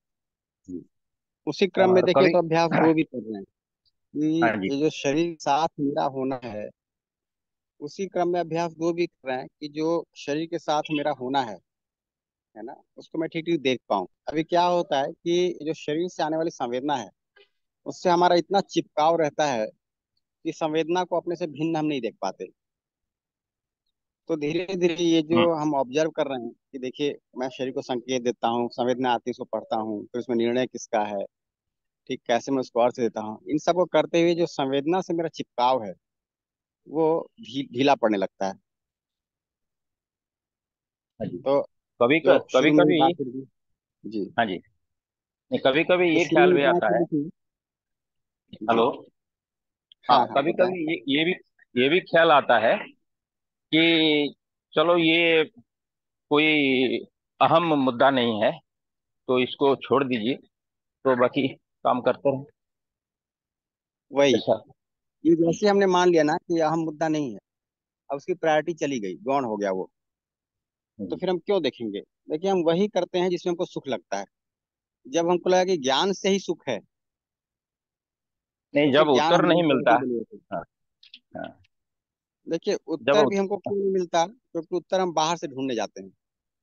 उसी क्रम में और देखिए कभी तो अभ्यास दो भी कर रहे हैं हाँ कि जी। ये जो शरीर साथ मेरा होना है, उसी क्रम में अभ्यास दो भी कर रहे हैं कि जो शरीर के साथ मेरा होना है है ना, उसको मैं ठीक ठीक देख पाऊँ। अभी क्या होता है कि जो शरीर से आने वाली संवेदना है उससे हमारा इतना चिपकाव रहता है कि संवेदना को अपने से भिन्न हम नहीं देख पाते। तो धीरे धीरे ये हम्म जो हम ऑब्जर्व कर रहे हैं कि देखिए मैं शरीर को संकेत देता हूँ, संवेदना आती है उसको पढ़ता हूँ, फिर उसमें निर्णय किसका है, ठीक कैसे मैं उसको अर्थ देता हूँ, इन सब को करते हुए जो संवेदना से मेरा चिपकाव है वो ढी, ढीला पड़ने लगता है। हाँ जी। तो कभी जो कभी शुरू में ही कभी बात करी थी। जी। हाँ जी। नहीं, कभी कभी जो ये शुरू ख्याल में भी बात आता है। करी थी। जी। हेलो। हाँ, हाँ हाँ कभी बताएं। कभी ये ये भी ये भी ख्याल आता है कि चलो ये कोई अहम मुद्दा नहीं है, तो इसको छोड़ दीजिए, तो बाकी काम करते रहे। वही, ऐसा। ये जैसे हमने मान लिया ना कि ये अहम मुद्दा नहीं है, अब उसकी प्रायोरिटी चली गई, गौण हो गया वो। तो हम्म। फिर हम क्यों देखेंगे? देखिए हम वही करते हैं जिसमें हमको सुख लगता है। जब हमको लगा कि ज्ञान से ही सुख है नहीं, तो फिर जब ज्ञान उत्तर हमारी नहीं प्रायोरिटी मिलता। बनी होती है। हाँ हाँ। देखिए जब उत्तर भी उत- हमको क्यों नहीं मिलता, क्योंकि उत्तर हम बाहर से ढूंढने जाते हैं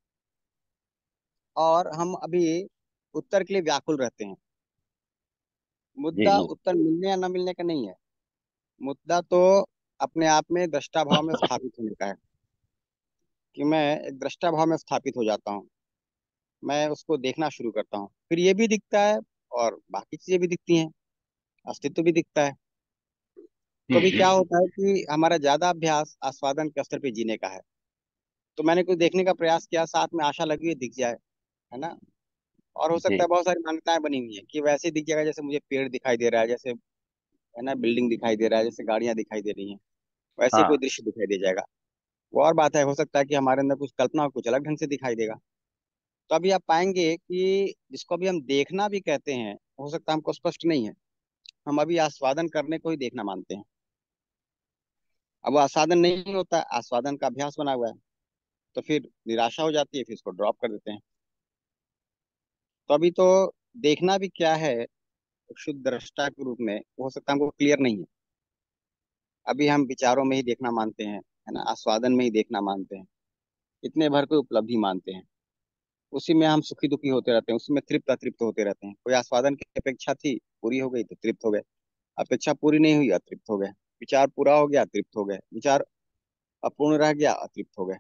और हम अभी उत्तर के लिए व्याकुल रहते हैं। जी मुद्दा जी। उत्तर मिलने या न मिलने का नहीं है। मुद्दा तो अपने आप में दृष्टा भाव में स्थापित होने का है कि मैं एक दृष्टा भाव में स्थापित हो जाता हूँ। मैं उसको देखना शुरू करता हूँ, फिर ये भी दिखता है और बाकी चीजें भी दिखती हैं, अस्तित्व भी दिखता है। तो जी अभी जी। क्या होता है कि हमारा ज्यादा अभ्यास आस्वादन के स्तर पे जीने का है। तो मैंने कुछ देखने का प्रयास किया, साथ में आशा लगी हुई दिख जाए, है ना। और हो सकता जी। है बहुत सारी मान्यताएं बनी हुई है कि वैसे दिख जाएगा जैसे मुझे पेड़ दिखाई दे रहा है, जैसे है ना बिल्डिंग दिखाई दे रहा है, जैसे गाड़ियां दिखाई दे रही हैं, वैसे ही कोई हाँ दृश्य दिखाई दे जाएगा। वो और बात है, हो सकता है कि हमारे अंदर कुछ कल्पना और कुछ अलग ढंग से दिखाई देगा। तो अभी आप पाएंगे कि जिसको अभी हम देखना भी कहते हैं, हो सकता है हमको स्पष्ट नहीं है। हम अभी आस्वादन करने को ही देखना मानते हैं। अब वो आस्वादन नहीं होता, आस्वादन का अभ्यास बना हुआ है। तो फिर निराशा हो जाती है, फिर इसको ड्रॉप कर देते हैं। तो अभी तो देखना भी क्या है शुद्ध दृष्टा के रूप में, वो हो सकता है हमको क्लियर नहीं है। अभी हम विचारों में ही देखना मानते हैं, है ना, आस्वादन में ही देखना मानते हैं, इतने भर को उपलब्धि मानते हैं। उसी में हम सुखी दुखी होते रहते हैं, उसी में तृप्त अतृप्त होते रहते हैं। कोई आस्वादन की अपेक्षा थी, पूरी हो गई तो तृप्त हो गए। अपेक्षा पूरी नहीं हुई, अतृप्त हो गए। विचार पूरा हो गया, तृप्त हो गए। विचार अपूर्ण रह गया, अतृप्त हो गए।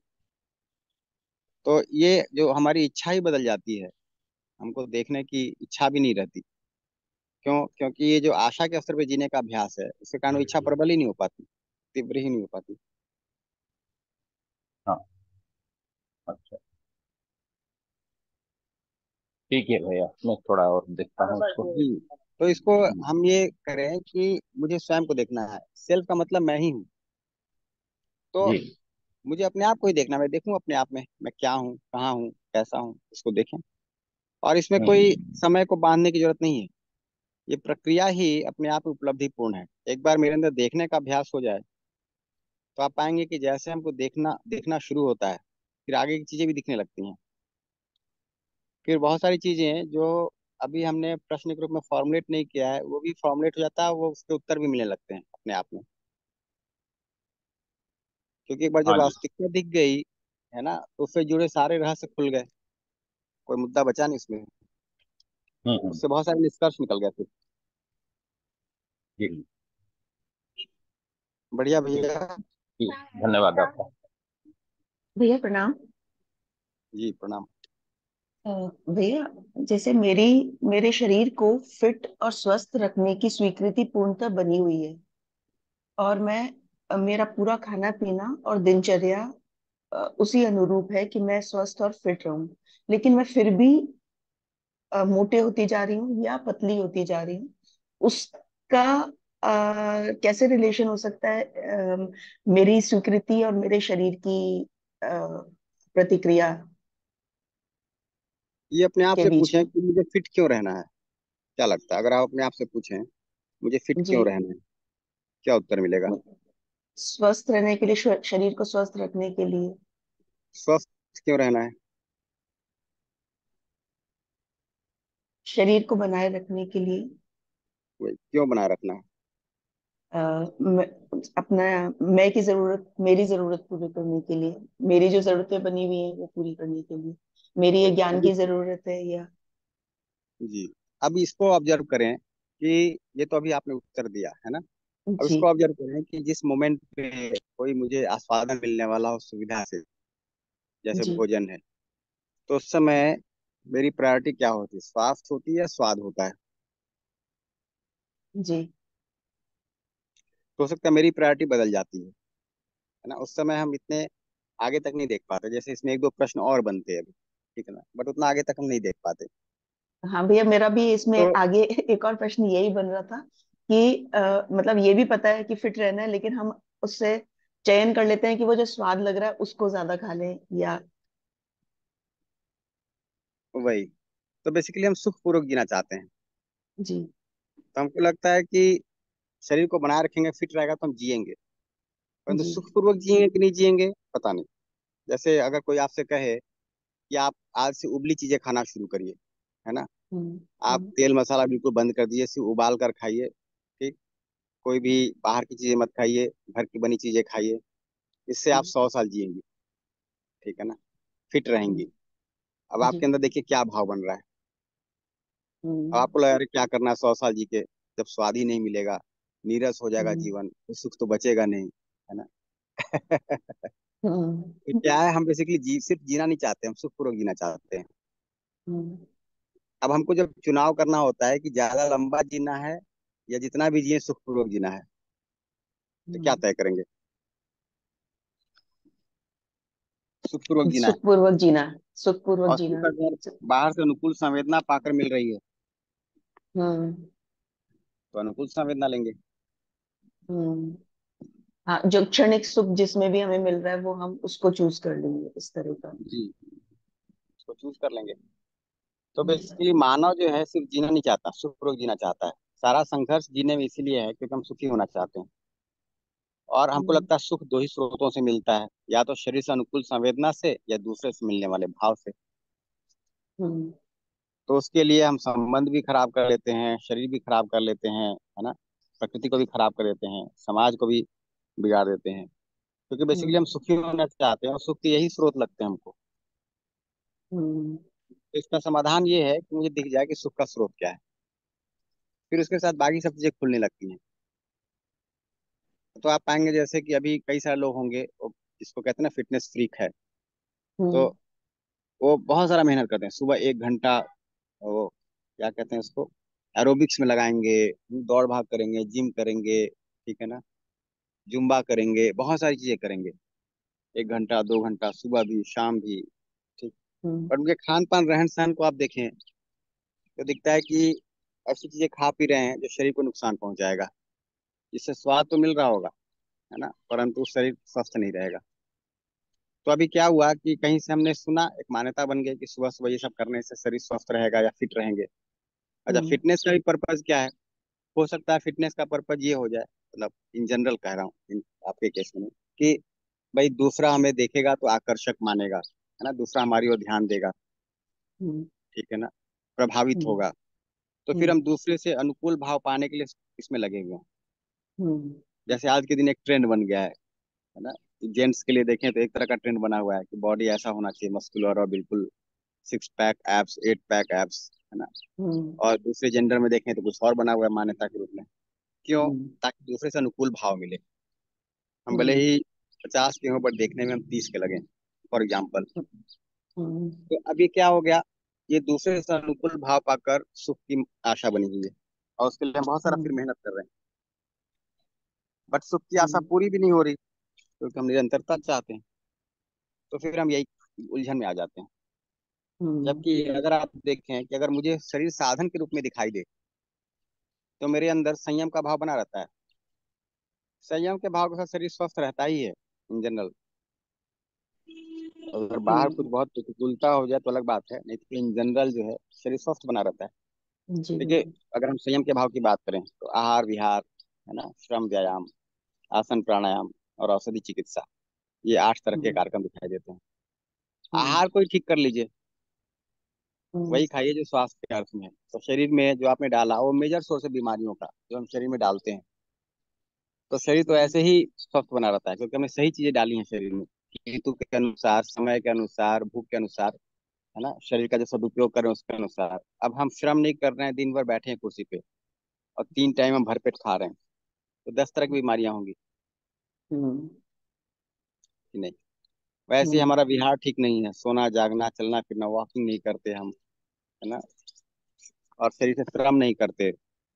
तो ये जो हमारी इच्छा ही बदल जाती है, हमको देखने की इच्छा भी नहीं रहती। क्यों? क्योंकि ये जो आशा के अवसर पे जीने का अभ्यास है, उसके कारण वो इच्छा प्रबल ही नहीं हो पाती, तीव्र ही नहीं हो पाती। हाँ। अच्छा। ठीक है भैया, मैं थोड़ा और देखता हूँ इसको। जी। तो इसको हम्म, हम ये करें कि मुझे स्वयं को देखना है। सेल्फ का मतलब मैं ही हूँ। तो जी। मुझे अपने आप को ही देखना, मैं देखूं अपने आप में मैं क्या हूँ, कहाँ हूँ, कैसा हूँ, इसको देखें। और इसमें कोई हम्म। समय को बांधने की जरूरत नहीं है। ये प्रक्रिया ही अपने आप में उपलब्धिपूर्ण है। एक बार मेरे अंदर देखने का अभ्यास हो जाए तो आप पाएंगे कि जैसे हमको देखना देखना शुरू होता है, फिर आगे की चीजें भी दिखने लगती हैं। फिर बहुत सारी चीजें हैं जो अभी हमने प्रश्न के रूप में फॉर्मुलेट नहीं किया है, वो भी फॉर्मुलेट हो जाता है, वो उसके उत्तर भी मिलने लगते हैं अपने आप में। क्योंकि एक बार जब हाँ जी। वास्तविकता दिख गई है ना, तो उससे जुड़े सारे रहस्य खुल गए, कोई मुद्दा बचा नहीं उसमें। हम्म हम्म। उससे बहुत सारे निष्कर्ष निकल गए फिर। जी बढ़िया भैया। जी, धन्यवाद आपका। भैया प्रणाम। जी प्रणाम। अ, भैया, जैसे मेरी मेरे शरीर को फिट और स्वस्थ रखने की स्वीकृति पूर्णतः बनी हुई है। और मैं अ, मेरा पूरा खाना पीना और दिनचर्या अ, उसी अनुरूप है कि मैं स्वस्थ और फिट रहूं। लेकिन मैं फिर भी अ, मोटे होती जा रही हूँ या पतली होती जा रही हूँ। उसका अ, कैसे रिलेशन हो सकता है अ, मेरी स्वीकृति और मेरे शरीर की अ, प्रतिक्रिया ये अपने आप के से बीच पूछें में? कि मुझे फिट क्यों रहना है। क्या लगता है, अगर आप अपने आप से पूछें मुझे फिट जी। क्यों रहना है, क्या उत्तर मिलेगा? स्वस्थ रहने के लिए, श- शरीर को स्वस्थ रखने के लिए, स्वस्थ क्यों रहना है? शरीर को बनाए रखने के लिए, वही, क्यों बनाए रखना है? आ, अपना मैं की जरूरत मेरी जरूरत पूरी करने के लिए, मेरी जो जरूरतें बनी हुई हैं वो पूरी करने के लिए, मेरी ये वही, ज्ञान अब की इस, जरूरत है या? जी, अब इसको ऑब्जर्व करें कि ये तो अभी आपने उत्तर दिया है ना। अब जी। इसको ऑब्जर्व करें कि जिस मोमेंट पे कोई मुझे आस्वादन मिलने वाला हो सुविधा से, जैसे जी। भोजन है, तो उस समय मेरी प्रायोरिटी क्या होती है? स्वास्थ्य होती है या स्वाद होता है? जी। तो हो सकता है मेरी प्रायोरिटी बदल जाती है है ना। उस समय हम इतने आगे तक नहीं देख पाते, जैसे इसमें एक दो प्रश्न और बनते हैं अभी, ठीक है ना, बट उतना आगे तक हम नहीं देख पाते। हाँ भैया, मेरा भी तो इसमें आगे एक और प्रश्न यही बन रहा था कि आ, मतलब ये भी पता है कि फिट रहना है, लेकिन हम उससे चयन कर लेते हैं कि वो जो स्वाद लग रहा है उसको ज्यादा खा लें या? वही, तो बेसिकली हम सुखपूर्वक जीना चाहते हैं। जी। तो हमको लगता है कि शरीर को बनाए रखेंगे, फिट रहेगा तो हम जिएंगे, परंतु जी। सुखपूर्वक जिएंगे कि नहीं जिएंगे पता नहीं। जैसे अगर कोई आपसे कहे कि आप आज से उबली चीजें खाना शुरू करिए, है ना, हम्म। आप हम्म। तेल मसाला बिल्कुल बंद कर दीजिए, सिर्फ उबाल कर खाइए, ठीक, कोई भी बाहर की चीजें मत खाइए, घर की बनी चीजें खाइए, इससे आप हम्म। सौ साल जिएंगे, ठीक है ना, फिट हम्म। रहेंगी। अब जी। आपके अंदर देखिए क्या भाव बन रहा है। अब हम्म। आपको लग रहा है क्या करना है सौ साल जी के, जब स्वाद ही नहीं मिलेगा, नीरस हो जाएगा हम्म। जीवन, तो सुख तो बचेगा नहीं, है ना। तो हम्म। क्या है, हम बेसिकली जी सिर्फ जीना नहीं चाहते, हम सुखपूर्वक जीना चाहते हैं। हम्म। अब हमको जब चुनाव करना होता है कि ज्यादा लंबा जीना है या जितना भी जिए सुखपूर्वक जीना है, तो क्या हम्म। तय करेंगे? सुखपूर्वक जीना है। सुखपूर्वक जीना। सुखपूर्वक और सुख जीना। अगर बाहर से अनुकूल संवेदना पाकर मिल रही है हम्म। तो अनुकूल संवेदना लेंगे। हम्म। हाँ, जो क्षणिक सुख जिसमें भी हमें मिल रहा है वो हम उसको चूज कर लेंगे, इस तरह का। जी, उसको चूज कर लेंगे। तो हम्म। बेसिकली मानव जो है सिर्फ जीना नहीं चाहता, सुखपूर्वक जीना चाहता है। सारा संघर्ष जीने में इसीलिए है क्योंकि हम सुखी होना चाहते हैं। और हमको हम्म। लगता है सुख दो ही स्रोतों से मिलता है, या तो शरीर से अनुकूल संवेदना से या दूसरे से मिलने वाले भाव से। हम्म। तो उसके लिए हम संबंध भी खराब कर लेते हैं, शरीर भी खराब कर लेते हैं, है ना, प्रकृति को भी खराब कर देते हैं, समाज को भी बिगाड़ देते हैं। क्योंकि बेसिकली हम हम्म। सुखी होना चाहते हैं और सुख के यही स्रोत लगते हैं हमको। हम्म। तो इसका समाधान ये है कि मुझे दिख जाए कि सुख का स्रोत क्या है, फिर उसके साथ बाकी सब चीजें खुलने लगती हैं। तो आप पाएंगे जैसे कि अभी कई सारे लोग होंगे वो जिसको कहते हैं ना फिटनेस फ्रीक है, तो हम्म। वो बहुत सारा मेहनत करते हैं, सुबह एक घंटा, वो क्या कहते हैं उसको, एरोबिक्स में लगाएंगे, दौड़ भाग करेंगे, जिम करेंगे, ठीक है ना, जुम्बा करेंगे, बहुत सारी चीजें करेंगे, एक घंटा, दो घंटा, सुबह भी शाम भी, ठीक। हम्म। पर उनके खान पान रहन सहन को आप देखें तो दिखता है कि ऐसी चीजें खा पी रहे हैं जो शरीर को नुकसान पहुंचाएगा। जिससे स्वाद तो मिल रहा होगा, है ना, परंतु शरीर स्वस्थ नहीं रहेगा। तो अभी क्या हुआ कि कहीं से हमने सुना, एक मान्यता बन गई कि सुबह सुबह ये सब करने से शरीर स्वस्थ रहेगा या फिट रहेंगे। अच्छा, हम्म फिटनेस का भी पर्पज क्या है? हो सकता है फिटनेस का पर्पज ये हो जाए, मतलब इन जनरल कह रहा हूँ, इन आपके केस में, कि भाई दूसरा हमें देखेगा तो आकर्षक मानेगा, है ना, दूसरा हमारी ओर ध्यान देगा, हम्म ठीक है ना, प्रभावित हम्म होगा। तो फिर हम्म हम दूसरे से अनुकूल भाव पाने के लिए इसमें लगे हुए हैं। हम्म जैसे आज के दिन एक ट्रेंड बन गया है है ना, जेंट्स के लिए देखें तो एक तरह का ट्रेंड बना हुआ है कि बॉडी ऐसा होना चाहिए, मस्कुलर और बिल्कुल six pack abs, eight pack abs, है ना। हम्म और दूसरे जेंडर में देखें तो कुछ और बना हुआ है मान्यता के रूप में। क्यों? हम्म ताकि दूसरे से अनुकूल भाव मिले। हम भले हम्म ही पचास के हों, बट देखने में हम तीस के लगे, फॉर एग्जाम्पल। हम्म तो अभी क्या हो गया, ये दूसरे से अनुकूल भाव पाकर सुख की आशा बनी हुई है, और उसके लिए हम बहुत सारा फिर हम्म मेहनत कर रहे हैं। बट सुख की आशा हम्म पूरी भी नहीं हो रही, क्योंकि हम निरंतरता चाहते हैं। तो फिर हम यही उलझन में आ जाते हैं। हम्म जबकि अगर आप देखें कि अगर मुझे शरीर साधन के रूप में दिखाई दे, तो मेरे अंदर संयम का भाव बना रहता है। संयम के भाव के साथ शरीर स्वस्थ रहता ही है इन जनरल। अगर बाहर कुछ हम्म, बहुत प्रतिकूलता हो जाए तो अलग बात है, नहीं तो इन जनरल जो है शरीर स्वस्थ बना रहता है। जी देखिए, भैया। अगर हम संयम के भाव की बात करें तो आहार विहार, है ना, श्रम व्यायाम, आसन प्राणायाम और औषधि चिकित्सा, ये आठ तरह के हम्म कार्यक्रम दिखाई देते हैं। हम्म आहार को ही ठीक कर लीजिए, हम्म वही खाइए जो स्वास्थ्य के अर्थ में है। तो शरीर में जो आपने डाला वो मेजर सोर्स है बीमारियों का, जो हम शरीर में डालते हैं। तो शरीर तो ऐसे ही स्वस्थ बना रहता है क्योंकि हमने सही चीजें डाली हैं शरीर में, ऋतु के अनुसार, समय के अनुसार, भूख के अनुसार, है ना, शरीर का जो सदुपयोग करें उसके अनुसार। अब हम श्रम नहीं कर रहे हैं, दिन भर बैठे हैं कुर्सी पे, और तीन टाइम हम भरपेट खा रहे हैं, तो दस तरह की बीमारियां होंगी हम्म कि नहीं। वैसे ही हम्म हमारा विहार ठीक नहीं है, सोना जागना चलना फिरना, वॉकिंग नहीं करते हम, है ना, और शरीर से श्रम नहीं करते,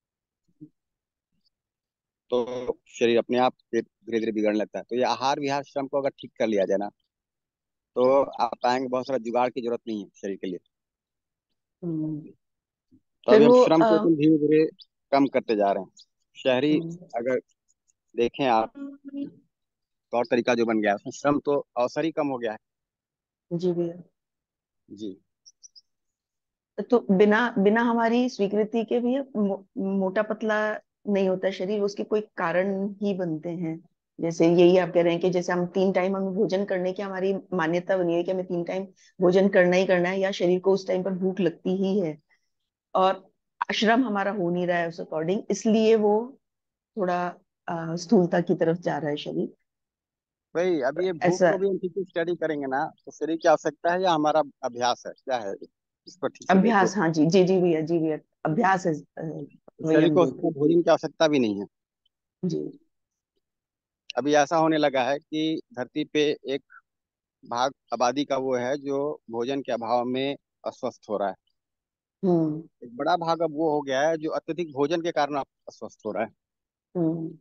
तो शरीर अपने आप धीरे धीरे बिगड़ने लगता है। तो ये आहार विहार श्रम को अगर ठीक कर लिया जाए ना, तो आप पाएंगे बहुत सारा जुगाड़ की जरूरत नहीं है शरीर के लिए। हम्म। तो फिर अभी हम वो श्रम को आ, एकदम धीरे धीरे कम करते जा रहे हैं। शहरी हम्म, अगर देखें आप, तौर तरीका जो बन गया है उसमें श्रम तो अवसर ही कम हो गया है। जी भैया। जी। तो बिना बिना हमारी स्वीकृति के भी मो, मोटा पतला नहीं होता शरीर, उसके कोई कारण ही बनते हैं। जैसे यही आप कह रहे हैं कि जैसे हम तीन टाइम हमें भोजन करने की हमारी मान्यता बनी है कि हमें तीन टाइम भोजन करना ही करना है, या शरीर को उस टाइम पर भूख लगती ही है, और श्रम हमारा हो नहीं रहा है उस अकॉर्डिंग, इसलिए वो थोड़ा अ, स्थूलता की तरफ जा रहा है शरीर। भाई अभी ये भूख ऐसा को भी हम ठीक से स्टडी करेंगे ना, तो शरीर की आवश्यकता है या हमारा अभ्यास है, क्या है, इसको ठीक से देखिए। अभ्यास, हाँ जी जी जी भैया, जी भैया, अभ्यास है, अ, तो वही शरीर हम को देख उसका रहे भोजन की आवश्यकता भी नहीं है। हैं। जी। अभी ऐसा होने लगा है कि धरती पे एक भाग आबादी का वो है जो भोजन के अभाव में अस्वस्थ हो रहा है। हम्म एक बड़ा भाग अब वो हो गया है जो अत्यधिक भोजन के कारण अस्वस्थ हो रहा है, हम्म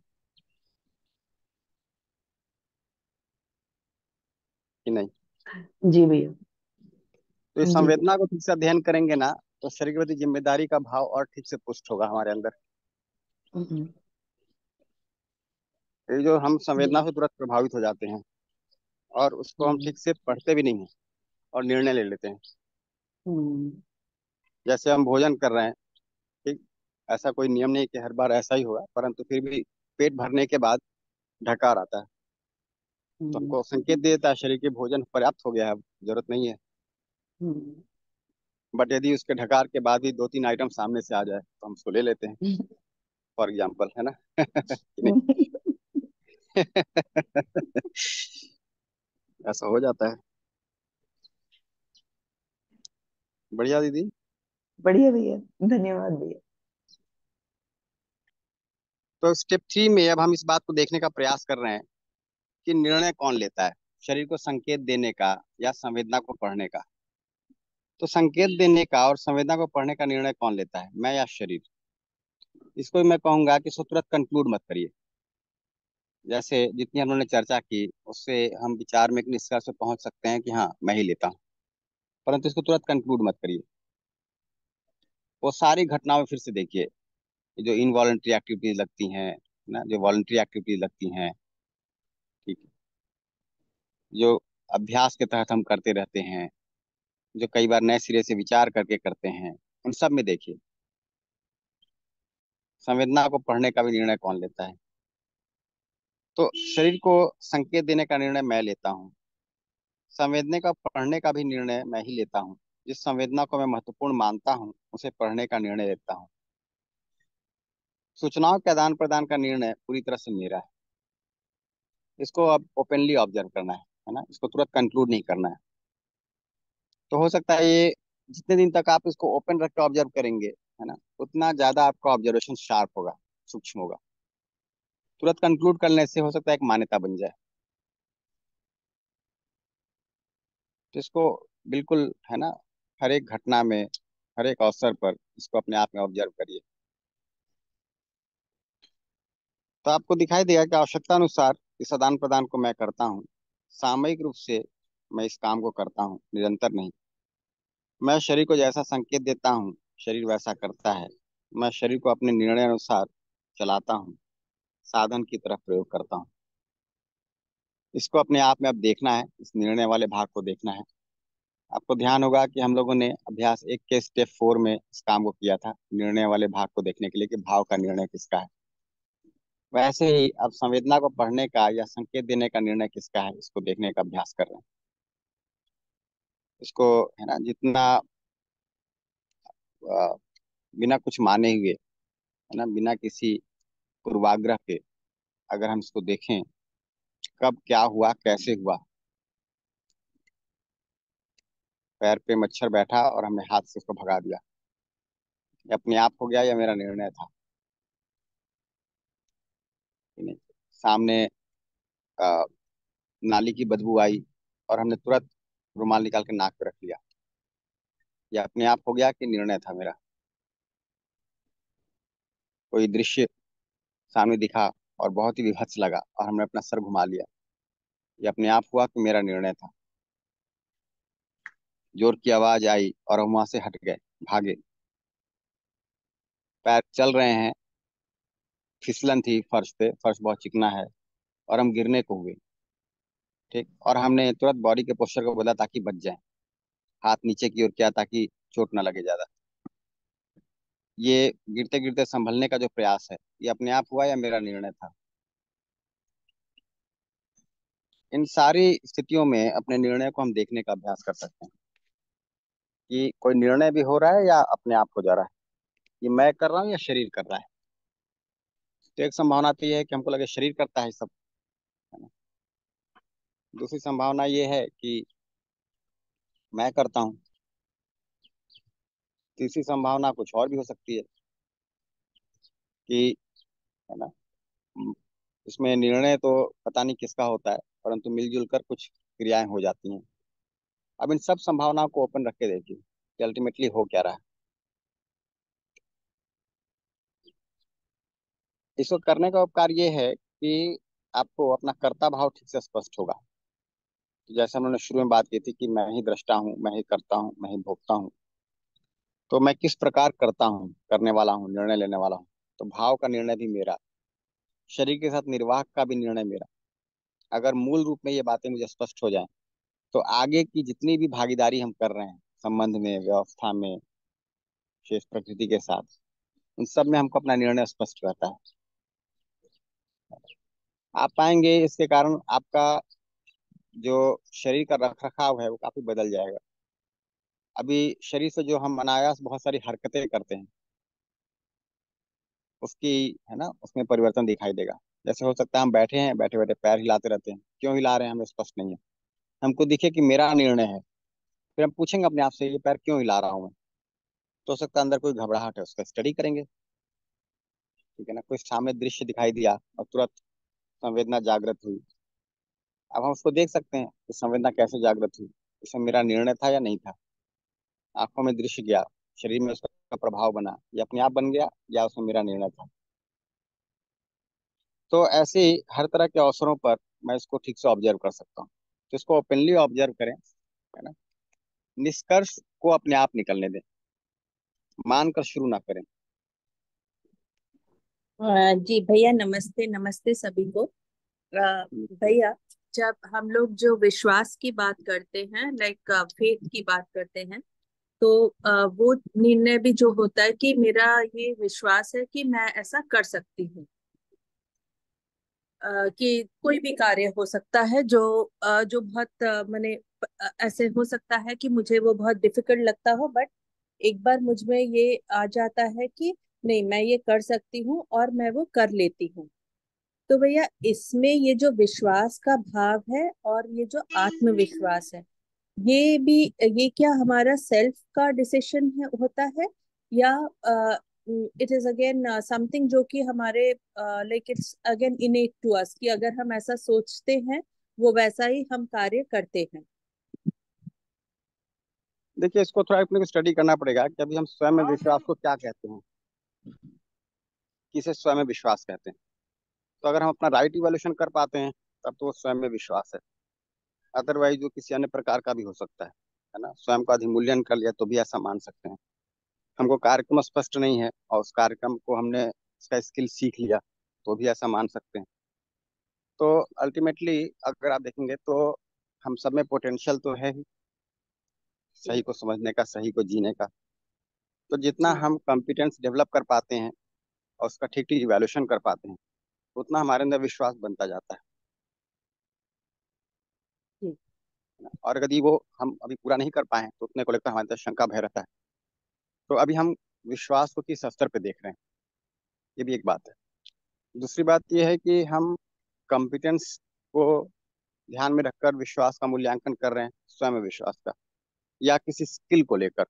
कि नहीं। जी भैया। तो इस जी संवेदना को ठीक से अध्ययन करेंगे ना, तो शरीर के प्रति जिम्मेदारी का भाव और ठीक से पुष्ट होगा हमारे अंदर। हम्म ये जो हम संवेदना जी। से तुरंत प्रभावित हो जाते हैं, और उसको हम हम्म ठीक से पढ़ते भी नहीं हैं, और निर्णय ले लेते हैं। हम्म जैसे हम भोजन कर रहे हैं, ठीक, ऐसा कोई नियम नहीं कि हर बार ऐसा ही होगा, परंतु फिर भी पेट भरने के बाद ढकार आता है, तो हम्म हमको संकेत दे देता है शरीर के भोजन पर्याप्त हो गया है, अब जरूरत नहीं है। हम्म बट यदि उसके ढकार के बाद भी दो तीन आइटम सामने से आ जाए तो हम उसको ले लेते हैं, फॉर एग्जाम्पल, है ना। कि नहीं? ऐसा हो जाता है। बढ़िया दीदी। बढ़िया भैया, धन्यवाद भैया। तो स्टेप थ्री में अब हम इस बात को देखने का प्रयास कर रहे हैं कि निर्णय कौन लेता है, शरीर को संकेत देने का या संवेदना को पढ़ने का। तो संकेत देने का और संवेदना को पढ़ने का निर्णय कौन लेता है, मैं या शरीर? इसको मैं कहूंगा कि इसको तुरंत कंक्लूड मत करिए। जैसे जितनी हम लोगों ने चर्चा की उससे हम विचार में एक निष्कर्ष पे पहुंच सकते हैं कि हाँ मैं ही लेता हूँ, परंतु इसको तुरंत कंक्लूड मत करिए। वो सारी घटनाओं फिर से देखिए, जो इनवॉलंटरी एक्टिविटीज लगती हैं ना, जो वॉलंटरी एक्टिविटीज लगती हैं, ठीक है, जो अभ्यास के तहत हम करते रहते हैं, जो कई बार नए सिरे से विचार करके करते हैं, उन सब में देखिए संवेदना को पढ़ने का भी निर्णय कौन लेता है? तो शरीर को संकेत देने का निर्णय मैं लेता हूँ। संवेदना का पढ़ने का भी निर्णय मैं ही लेता हूँ। जिस संवेदना को मैं महत्वपूर्ण मानता हूँ उसे पढ़ने का निर्णय लेता हूँ। सूचनाओं के आदान प्रदान का निर्णय पूरी तरह से मेरा है। इसको अब ओपनली ऑब्जर्व करना है है ना, इसको तुरंत कंक्लूड नहीं करना है। तो हो सकता है ये जितने दिन तक आप इसको ओपन रख के ऑब्जर्व करेंगे, है ना, उतना ज्यादा आपका ऑब्जर्वेशन शार्प होगा, सूक्ष्म होगा। तुरंत कंक्लूड करने से हो सकता है एक मान्यता बन जाए। तो इसको बिल्कुल, है ना, हर एक घटना में, हर एक अवसर पर इसको अपने आप में ऑब्जर्व करिए। तो आपको दिखाई देगा कि आवश्यकता अनुसार इस आदान प्रदान को मैं करता हूँ। सामयिक रूप से मैं इस काम को करता हूँ, निरंतर नहीं। मैं शरीर को जैसा संकेत देता हूँ शरीर वैसा करता है। मैं शरीर को अपने निर्णय अनुसार चलाता हूँ, साधन की तरफ प्रयोग करता हूँ। इसको अपने आप में अब देखना है, इस निर्णय वाले भाग को देखना है। आपको ध्यान होगा कि हम लोगों ने अभ्यास एक के स्टेप फोर में इस काम को किया था, निर्णय वाले भाग को देखने के लिए कि भाव का निर्णय किसका है। वैसे ही अब संवेदना को पढ़ने का या संकेत देने का निर्णय किसका है, इसको देखने का अभ्यास कर रहे हैं। इसको, है ना, जितना अ, बिना कुछ माने हुए, है ना, बिना किसी पूर्वाग्रह के अगर हम इसको देखें, कब क्या हुआ, कैसे हुआ। पैर पे मच्छर बैठा और हमने हाथ से उसको भगा दिया, ये अपने आप हो गया या मेरा निर्णय था? कि नहीं। सामने अ, नाली की बदबू आई और हमने तुरंत रुमाल निकाल के नाक पे रख लिया, ये अपने आप हो गया कि निर्णय था मेरा? कोई दृश्य सामने दिखा और बहुत ही विभत्स लगा और हमने अपना सर घुमा लिया, ये अपने आप हुआ कि मेरा निर्णय था? जोर की आवाज आई और हम वहां से हट गए, भागे। पैर चल रहे हैं, फिसलन थी फर्श पे, फर्श बहुत चिकना है और हम गिरने को हुए, ठीक, और हमने तुरंत बॉडी के पोस्चर को बदला ताकि बच जाए। हाथ नीचे की ओर किया ताकि चोट ना लगे ज्यादा। ये गिरते गिरते संभलने का जो प्रयास है, ये अपने आप हुआ या मेरा निर्णय था? इन सारी स्थितियों में अपने निर्णय को हम देखने का अभ्यास कर सकते हैं कि कोई निर्णय भी हो रहा है या अपने आप हो जा रहा है, ये मैं कर रहा हूँ या शरीर कर रहा है। तो एक संभावना तो ये है कि हमको लगे शरीर करता है सब, है ना। दूसरी संभावना ये है कि मैं करता हूँ। तीसरी संभावना कुछ और भी हो सकती है कि, है ना, म, इसमें निर्णय तो पता नहीं किसका होता है, परंतु मिलजुल कर कुछ क्रियाएं हो जाती हैं। अब इन सब संभावनाओं को ओपन रख के देखिए कि अल्टीमेटली हो क्या रहा है। इसको करने का उपकार ये है कि आपको अपना कर्ता भाव ठीक से स्पष्ट होगा। तो जैसे हमने शुरू में बात की थी कि मैं ही दृष्टा हूँ, मैं ही करता हूँ, मैं ही भोगता हूँ, तो मैं किस प्रकार करता हूँ, करने वाला हूँ, निर्णय लेने वाला हूँ। तो भाव का निर्णय भी मेरा, शरीर के साथ निर्वाह का भी निर्णय मेरा। अगर मूल रूप में ये बातें मुझे स्पष्ट हो जाएं, तो आगे की जितनी भी भागीदारी हम कर रहे हैं संबंध में, व्यवस्था में, शेष प्रकृति के साथ, उन सब में हमको अपना निर्णय स्पष्ट रहता है। आप पाएंगे इसके कारण आपका जो शरीर का रख रखाव है वो काफी बदल जाएगा। अभी शरीर से जो हम अनायास बहुत सारी हरकतें करते हैं, उसकी, है ना, उसमें परिवर्तन दिखाई देगा। जैसे हो सकता है हम बैठे हैं, बैठे बैठे पैर हिलाते रहते हैं, क्यों हिला रहे हैं हमें स्पष्ट नहीं है। हमको दिखे कि मेरा निर्णय है, फिर हम पूछेंगे अपने आप से ये पैर क्यों हिला रहा हूँ मैं। तो हो सकता है अंदर कोई घबराहट है, उसका स्टडी करेंगे, ठीक है ना। कोई सामने दृश्य दिखाई दिया और तुरंत संवेदना जागृत हुई। अब हम उसको देख सकते हैं कि संवेदना कैसे जागृत हुई, इसमें मेरा निर्णय था या नहीं था। आंखों में दृश्य गया, शरीर में उसका प्रभाव बना, ये अपने आप बन गया या उसमें मेरा निर्णय था। तो ऐसे ही हर तरह के अवसरों पर मैं इसको ठीक से ऑब्जर्व कर सकता हूँ। तो इसको ओपनली ऑब्जर्व करें, है ना। निष्कर्ष को अपने आप निकलने दें, मानकर शुरू ना करें। अ, जी भैया, नमस्ते। नमस्ते सभी को। अ, भैया, जब हम लोग जो विश्वास की बात करते हैं, लाइक फेथ की बात करते हैं, तो अ, वो निर्णय भी जो होता है कि मेरा ये विश्वास है कि मैं ऐसा कर सकती हूँ, अ, कि कोई भी कार्य हो सकता है जो अ, जो बहुत अ, मैंने अ, ऐसे हो सकता है कि मुझे वो बहुत डिफिकल्ट लगता हो, बट एक बार मुझ में ये आ जाता है कि नहीं, मैं ये कर सकती हूँ और मैं वो कर लेती हूँ। तो भैया, इसमें ये जो विश्वास का भाव है और ये जो आत्मविश्वास है, ये भी, ये क्या हमारा सेल्फ का डिसीजन है होता है, या इट इज अगेन समथिंग जो कि हमारे, like it's again innate to us, कि अगर हम ऐसा सोचते हैं वो वैसा ही हम कार्य करते हैं? देखिए, इसको थोड़ा अपने को स्टडी करना पड़ेगा कि अभी हम स्वयं में विश्वास को क्या कहते हैं, किसे स्वयं में विश्वास कहते हैं। तो अगर हम अपना राइट इवैल्यूएशन कर पाते हैं तब तो वो स्वयं में विश्वास है। अदरवाइज वो किसी अन्य प्रकार का भी हो सकता है है ना। स्वयं का अधिमूल्यन कर लिया तो भी ऐसा मान सकते हैं। हमको कार्यक्रम स्पष्ट नहीं है और उस कार्यक्रम को हमने इसका स्किल सीख लिया तो भी ऐसा मान सकते हैं। तो अल्टीमेटली अगर आप देखेंगे तो हम सब में पोटेंशियल तो है ही, सही जी। को समझने का, सही को जीने का। तो जितना जी। हम कॉम्पिटेंस डेवलप कर पाते हैं और उसका ठीक ठीक इवैल्यूएशन कर पाते हैं, उतना हमारे अंदर विश्वास बनता जाता है जी। ना। और यदि वो हम अभी पूरा नहीं कर पाए तो उतने को लेकर हमारे अंदर शंका भय रहता है। तो अभी हम विश्वास को किस स्तर पे देख रहे हैं, ये भी एक बात है। दूसरी बात ये है कि हम कॉम्पिटेंस को ध्यान में रखकर विश्वास का मूल्यांकन कर रहे हैं, स्वयं विश्वास का, या किसी स्किल को लेकर,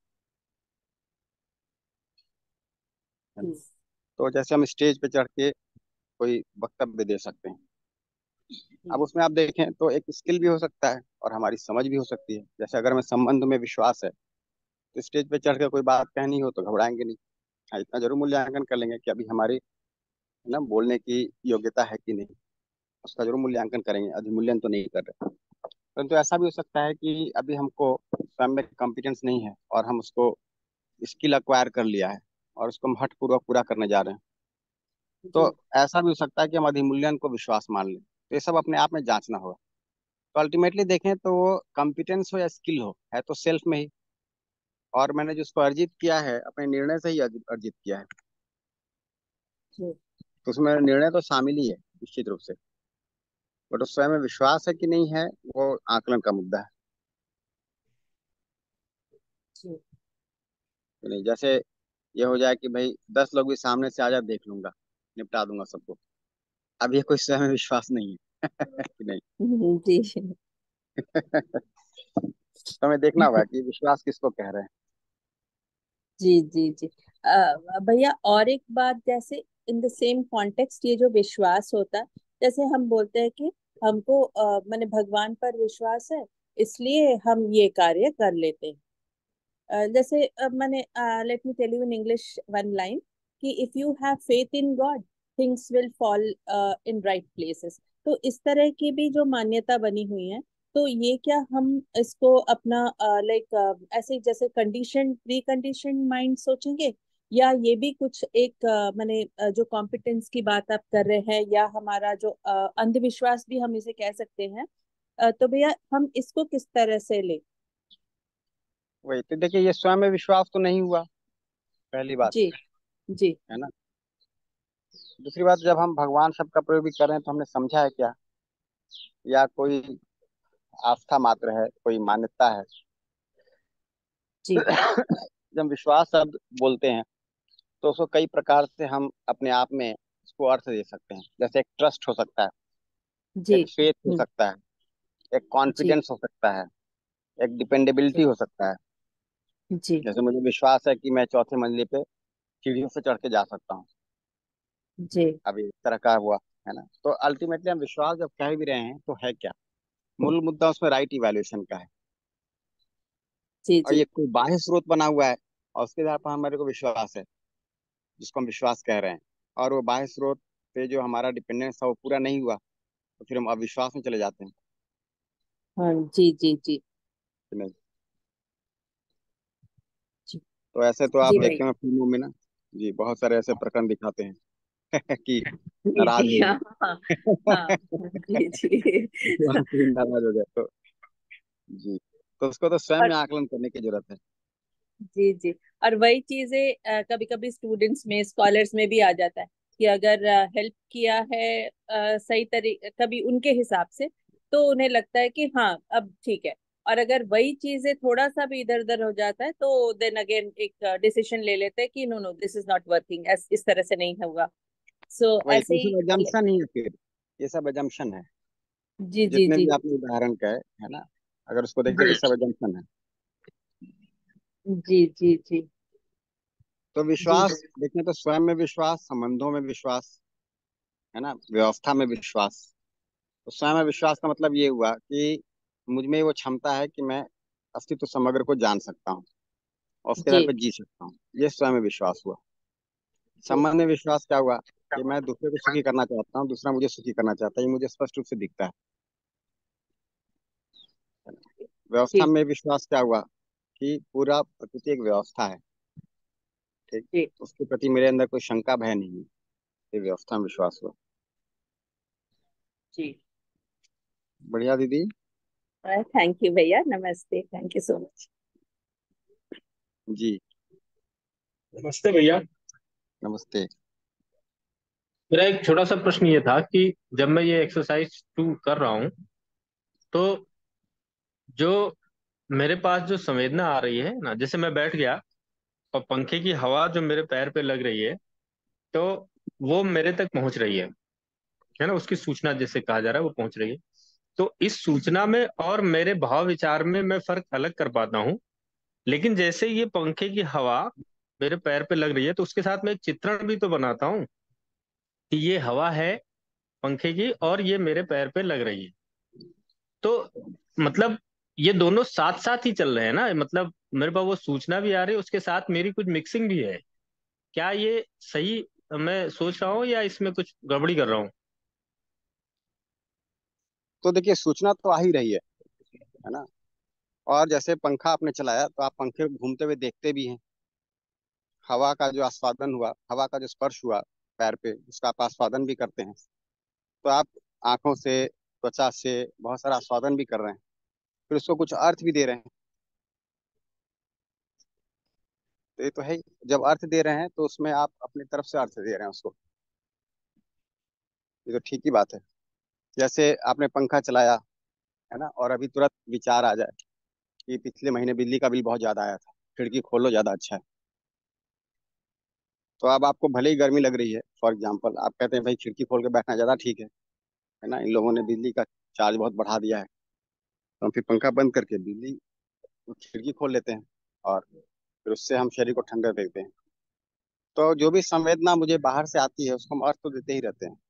है ना। जी। तो जैसे हम स्टेज पे चढ़ के कोई वक्तव्य दे सकते हैं, अब जी। उसमें आप देखें तो एक स्किल भी हो सकता है और हमारी समझ भी हो सकती है। जैसे अगर हमें संबंध में विश्वास है तो स्टेज पे चढ़ के कोई बात कहनी हो तो घबराएंगे नहीं। हाँ, इतना जरूर मूल्यांकन कर लेंगे कि अभी हमारी, है ना, बोलने की योग्यता है कि नहीं, उसका जरूर मूल्यांकन करेंगे, अधिमूल्यन तो नहीं कर रहे। परंतु ऐसा भी हो सकता है कि अभी हमको स्वयं में कॉम्पिटेंस नहीं है और हम उसको स्किल अक्वायर कर लिया है और उसको हम हठपूर्वक पूरा करने जा रहे हैं। तो जी। ऐसा भी हो सकता है कि हम अधिमूल्यन को विश्वास मान लें। तो ये सब अपने आप में जांचना होगा। तो अल्टीमेटली देखें तो वो कॉम्पिटेंस हो या स्किल हो, है तो सेल्फ में ही। और मैंने जिसको अर्जित किया है अपने निर्णय से ही अर्जित अर्जित किया है। जी। तो उसमें निर्णय तो शामिल ही है निश्चित रूप से, बट उस स्वयं में विश्वास है कि नहीं है वो आकलन का मुद्दा है जी। कि नहीं। जैसे ये हो जाए कि भाई दस लोग भी सामने से आ जाए, देख लूंगा, निपटा दूंगा सबको, अब ये कोई स्वयं में विश्वास नहीं है कि नहीं। हम्म, जी। तो हमें देखना होगा कि विश्वास किसको कह रहे हैं। जी। जी। जी। अ, भैया, और एक बात, जैसे इन द सेम कॉन्टेक्स्ट ये जो विश्वास होता है, जैसे हम बोलते हैं कि हमको अ, मैंने भगवान पर विश्वास है, इसलिए हम ये कार्य कर लेते हैं। अ, जैसे अ, मैंने, let me tell you in English one line, कि if you have faith in God, things will fall in right places. तो इस तरह की भी जो मान्यता बनी हुई है, तो ये क्या हम इसको अपना, लाइक ऐसे जैसे कंडीशन, प्री कंडीशन माइंड सोचेंगे, या ये भी कुछ एक, अ, मैंने अ, जो कॉम्पिटेंस की बात आप कर रहे हैं, या हमारा जो अ, अंधविश्वास भी हम इसे कह सकते हैं, अ, तो भैया हम इसको किस तरह से ले? वही तो देखिए, ये स्वयं में विश्वास तो नहीं हुआ, पहली बात, जी। जी। है ना। दूसरी बात, जब हम भगवान शब्द का प्रयोग भी कर रहे हैं तो हमने समझा है क्या, या कोई आस्था मात्र है, कोई मान्यता है। जी। जब विश्वास शब्द बोलते हैं तो उसको कई प्रकार से हम अपने आप में उसको अर्थ दे सकते हैं। जैसे एक ट्रस्ट हो सकता है, जी। एक फेथ हो हम्म। सकता है, एक जी। कॉन्फिडेंस हो सकता है, एक डिपेंडेबिलिटी जी। हो सकता है। जी। जैसे मुझे विश्वास है कि मैं चौथे मंजिल पे सीढ़ियों से चढ़ के जा सकता हूँ, जी। अभी इस तरह का हुआ, है ना। तो अल्टीमेटली हम विश्वास जब कह भी रहे हैं तो है क्या, मूल मुद्दा उसमें राइट इवैल्यूएशन का है। जी। और जी। ये कोई बाह्य स्रोत बना हुआ है और उसके आधार पर हमारे को विश्वास है, जिसको हम विश्वास कह रहे हैं, और वो बाह्य स्रोत पे जो हमारा डिपेंडेंस था वो पूरा नहीं हुआ, तो फिर हम अविश्वास में चले जाते हैं हाँ। जी। जी। जी। कि नहीं। जी। तो ऐसे तो आप जी देखते भैया। हैं फिल्मों में ना, जी, बहुत सारे ऐसे प्रकरण दिखाते हैं कि जी नाराज जी हो हाँ हाँ हाँ गए। जी जी तुरंत ही नाराज हो गए तो जी, तो उसको तो स्वयं और में आकलन करने की जरूरत है। जी जी और वही चीजें कभी कभी स्टूडेंट्स में स्कॉलर्स में भी आ जाता है कि अगर हेल्प किया है अ, सही तरीके कभी उनके हिसाब से, तो उन्हें लगता है कि हाँ अब ठीक है। और अगर वही चीजें थोड़ा सा भी इधर उधर हो जाता है तो देन अगेन एक डिसीजन ले लेते हैं कि no no this is not working, इस तरह से नहीं होगा। सो वही ऐसे तो ही सब पहले। एजम्पशन ही है फिर, ये सब एजम्पशन है। जी जी जितने जी भी आपने उदाहरण कहे, है ना, अगर उसको देखें तो जी सब एजम्पशन है। जी जी जी तो जी विश्वास देखें तो स्वयं में विश्वास, संबंधों में विश्वास, है ना, व्यवस्था में विश्वास। तो स्वयं में विश्वास का मतलब ये हुआ कि मुझ में वो क्षमता है कि मैं अस्तित्व समग्र को जान सकता हूँ और उसके आधार जी पर जी सकता हूँ, ये स्वयं में विश्वास हुआ। जी संबंध में विश्वास क्या हुआ कि मैं दूसरे को सुखी करना चाहता हूँ, दूसरा मुझे सुखी करना चाहता है, ये मुझे स्पष्ट रूप से दिखता है। व्यवस्था जी में विश्वास क्या हुआ कि पूरा प्रकृति एक व्यवस्था है, ठीक, जी उसके प्रति मेरे अंदर कोई शंका भय नहीं है, ये व्यवस्था में विश्वास हुआ। जी बढ़िया दीदी। थैंक यू भैया, नमस्ते, थैंक यू सो मच। जी नमस्ते भैया। नमस्ते। मेरा एक छोटा सा प्रश्न ये था कि जब मैं ये एक्सरसाइज टू कर रहा हूँ तो जो मेरे पास जो संवेदना आ रही है ना, जैसे मैं बैठ गया और पंखे की हवा जो मेरे पैर पे लग रही है तो वो मेरे तक पहुंच रही है है ना, उसकी सूचना जैसे कहा जा रहा है वो पहुंच रही है। तो इस सूचना में और मेरे भाव विचार में मैं फर्क अलग कर पाता हूँ। लेकिन जैसे ये पंखे की हवा मेरे पैर पे लग रही है तो उसके साथ मैं एक चित्रण भी तो बनाता हूँ कि ये हवा है पंखे की और ये मेरे पैर पे लग रही है। तो मतलब ये दोनों साथ साथ ही चल रहे हैं ना, मतलब मेरे पास वो सूचना भी आ रही है उसके साथ मेरी कुछ मिक्सिंग भी है। क्या ये सही मैं सोच रहा हूँ या इसमें कुछ गड़बड़ी कर रहा हूँ? तो देखिए, सूचना तो आ ही रही है है ना, और जैसे पंखा आपने चलाया तो आप पंखे को घूमते हुए देखते भी हैं। हवा का जो आस्वादन हुआ, हवा का जो स्पर्श हुआ पैर पे, उसका आप आस्वादन भी करते हैं। तो आप आंखों से, त्वचा से बहुत सारा आस्वादन भी कर रहे हैं, फिर उसको कुछ अर्थ भी दे रहे हैं। तो ये तो है ही। जब अर्थ दे रहे हैं तो उसमें आप अपनी तरफ से अर्थ दे रहे हैं उसको, ये तो ठीक ही बात है। जैसे आपने पंखा चलाया, है ना, और अभी तुरंत विचार आ जाए कि पिछले महीने बिजली का बिल बहुत ज्यादा आया था, खिड़की खोलो ज्यादा अच्छा है। तो अब आपको भले ही गर्मी लग रही है, फॉर एग्जाम्पल आप कहते हैं भाई खिड़की खोल के बैठना ज्यादा ठीक है है ना, इन लोगों ने बिजली का चार्ज बहुत बढ़ा दिया है, तो हम फिर पंखा बंद करके बिजली खिड़की खोल लेते हैं और फिर उससे हम शरीर को ठंडा देते हैं। तो जो भी संवेदना मुझे बाहर से आती है उसको हम अर्थ तो देते ही रहते हैं।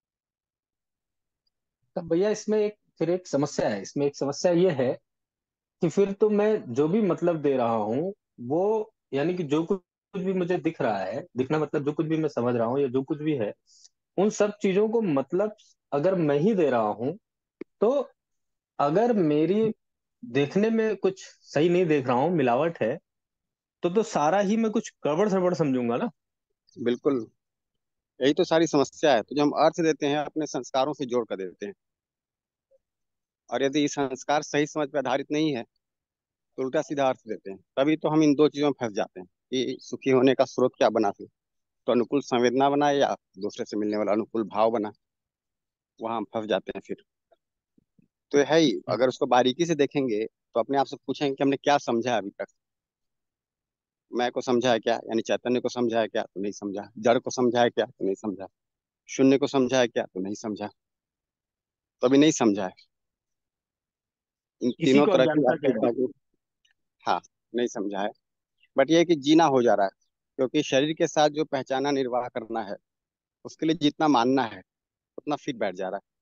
तब भैया इसमें एक फिर एक समस्या है, इसमें एक समस्या ये है कि फिर तो मैं जो भी मतलब दे रहा हूँ वो, यानी कि जो कुछ कुछ भी मुझे दिख रहा है, दिखना मतलब जो कुछ भी मैं समझ रहा हूँ या जो कुछ भी है, उन सब चीजों को मतलब अगर मैं ही दे रहा हूँ तो अगर मेरी देखने में कुछ सही नहीं देख रहा हूँ, मिलावट है, तो तो सारा ही मैं कुछ गड़बड़ सड़बड़ समझूंगा ना। बिल्कुल, यही तो सारी समस्या है। तो जो हम अर्थ देते हैं अपने संस्कारों से जोड़ कर देते हैं, और यदि ये संस्कार सही समझ पर आधारित नहीं है तो उल्टा सीधा अर्थ देते हैं। तभी तो हम इन दो चीजों में फंस जाते हैं कि सुखी होने का स्रोत क्या बना, फिर तो अनुकूल संवेदना बना या दूसरे से मिलने वाला अनुकूल भाव बना, वहां हम फंस जाते हैं फिर। तो है ही, अगर उसको बारीकी से देखेंगे तो अपने आप से पूछेंगे कि हमने क्या समझा है अभी तक। मैं को समझा है क्या, यानी चैतन्य को समझा है क्या, तो नहीं समझा। जड़ को समझा है क्या, तो नहीं समझा। शून्य को समझा है क्या, तो नहीं समझा। तो अभी नहीं समझा है इन इसी तीनों को तरह की अज्ञानता कहते वास्तविकता को। हाँ, नहीं समझा है। बट ये है कि जीना हो जा रहा है, क्योंकि शरीर के साथ जो पहचाना निर्वाह करना है उसके लिए जितना मानना है उतना फिट बैठ जा रहा है।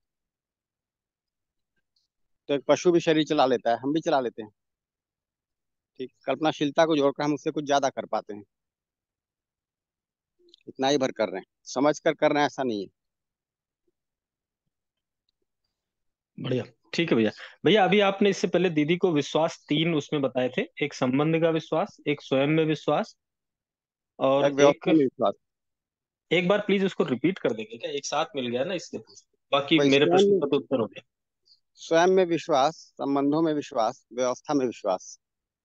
तो एक पशु भी शरीर चला लेता है, हम भी चला लेते हैं, ठीक, कल्पनाशीलता को जोड़कर हम उससे कुछ ज्यादा कर पाते हैं। इतना ही भर कर रहे हैं, समझ कर कर रहे हैं ऐसा नहीं है। हैं। बढ़िया, ठीक है भैया। भैया अभी आपने इससे पहले दीदी को विश्वास तीन उसमें बताए थे, एक संबंध का विश्वास, एक स्वयं में विश्वास, और एक एक व्यवस्था में विश्वास। एक बार प्लीज उसको रिपीट कर देंगे क्या? एक साथ मिल गया ना, इसलिए पूछ बाकी भाई मेरे प्रश्न स्वयं का तो उत्तर हो गया। स्वयं में विश्वास, संबंधों में विश्वास, व्यवस्था में विश्वास।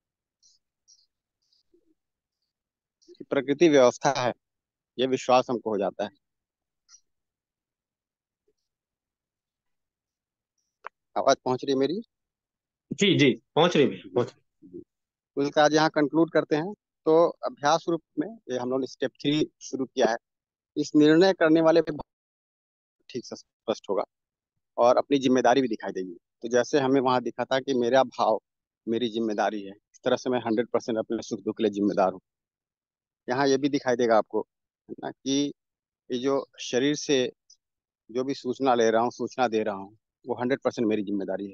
कि प्रकृति व्यवस्था है, ये विश्वास हमको हो जाता है। आवाज पहुंच रही है मेरी? जी जी, पहुंच रही भैया, जी पहुंच रही। जी। तो इसका आज यहाँ कंक्लूड करते हैं। तो अभ्यास रूप में ये हम लोग ने स्टेप थ्री शुरू किया है। इस निर्णय करने वाले पे ठीक से स्पष्ट होगा और अपनी जिम्मेदारी भी दिखाई देगी। तो जैसे हमें वहां दिखा था कि मेरा भाव मेरी जिम्मेदारी है, इस तरह से मैं हंड्रेड परसेंट अपने सुख दुख के लिए जिम्मेदार हूँ। यहाँ ये भी दिखाई देगा आपको, है ना, कि ये जो शरीर से जो भी सूचना ले रहा हूँ, सूचना दे रहा हूँ, वो हंड्रेड परसेंट मेरी जिम्मेदारी है।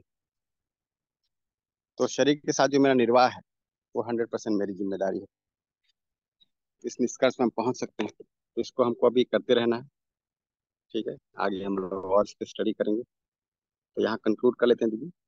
तो शरीर के साथ जो मेरा निर्वाह है, वो हंड्रेड परसेंट मेरी जिम्मेदारी है। इस निष्कर्ष में हम पहुंच सकते हैं। तो इसको हमको अभी करते रहना है। ठीक है, आगे हम लोग और इस पे स्टडी करेंगे। तो यहाँ कंक्लूड कर लेते हैं दीदी।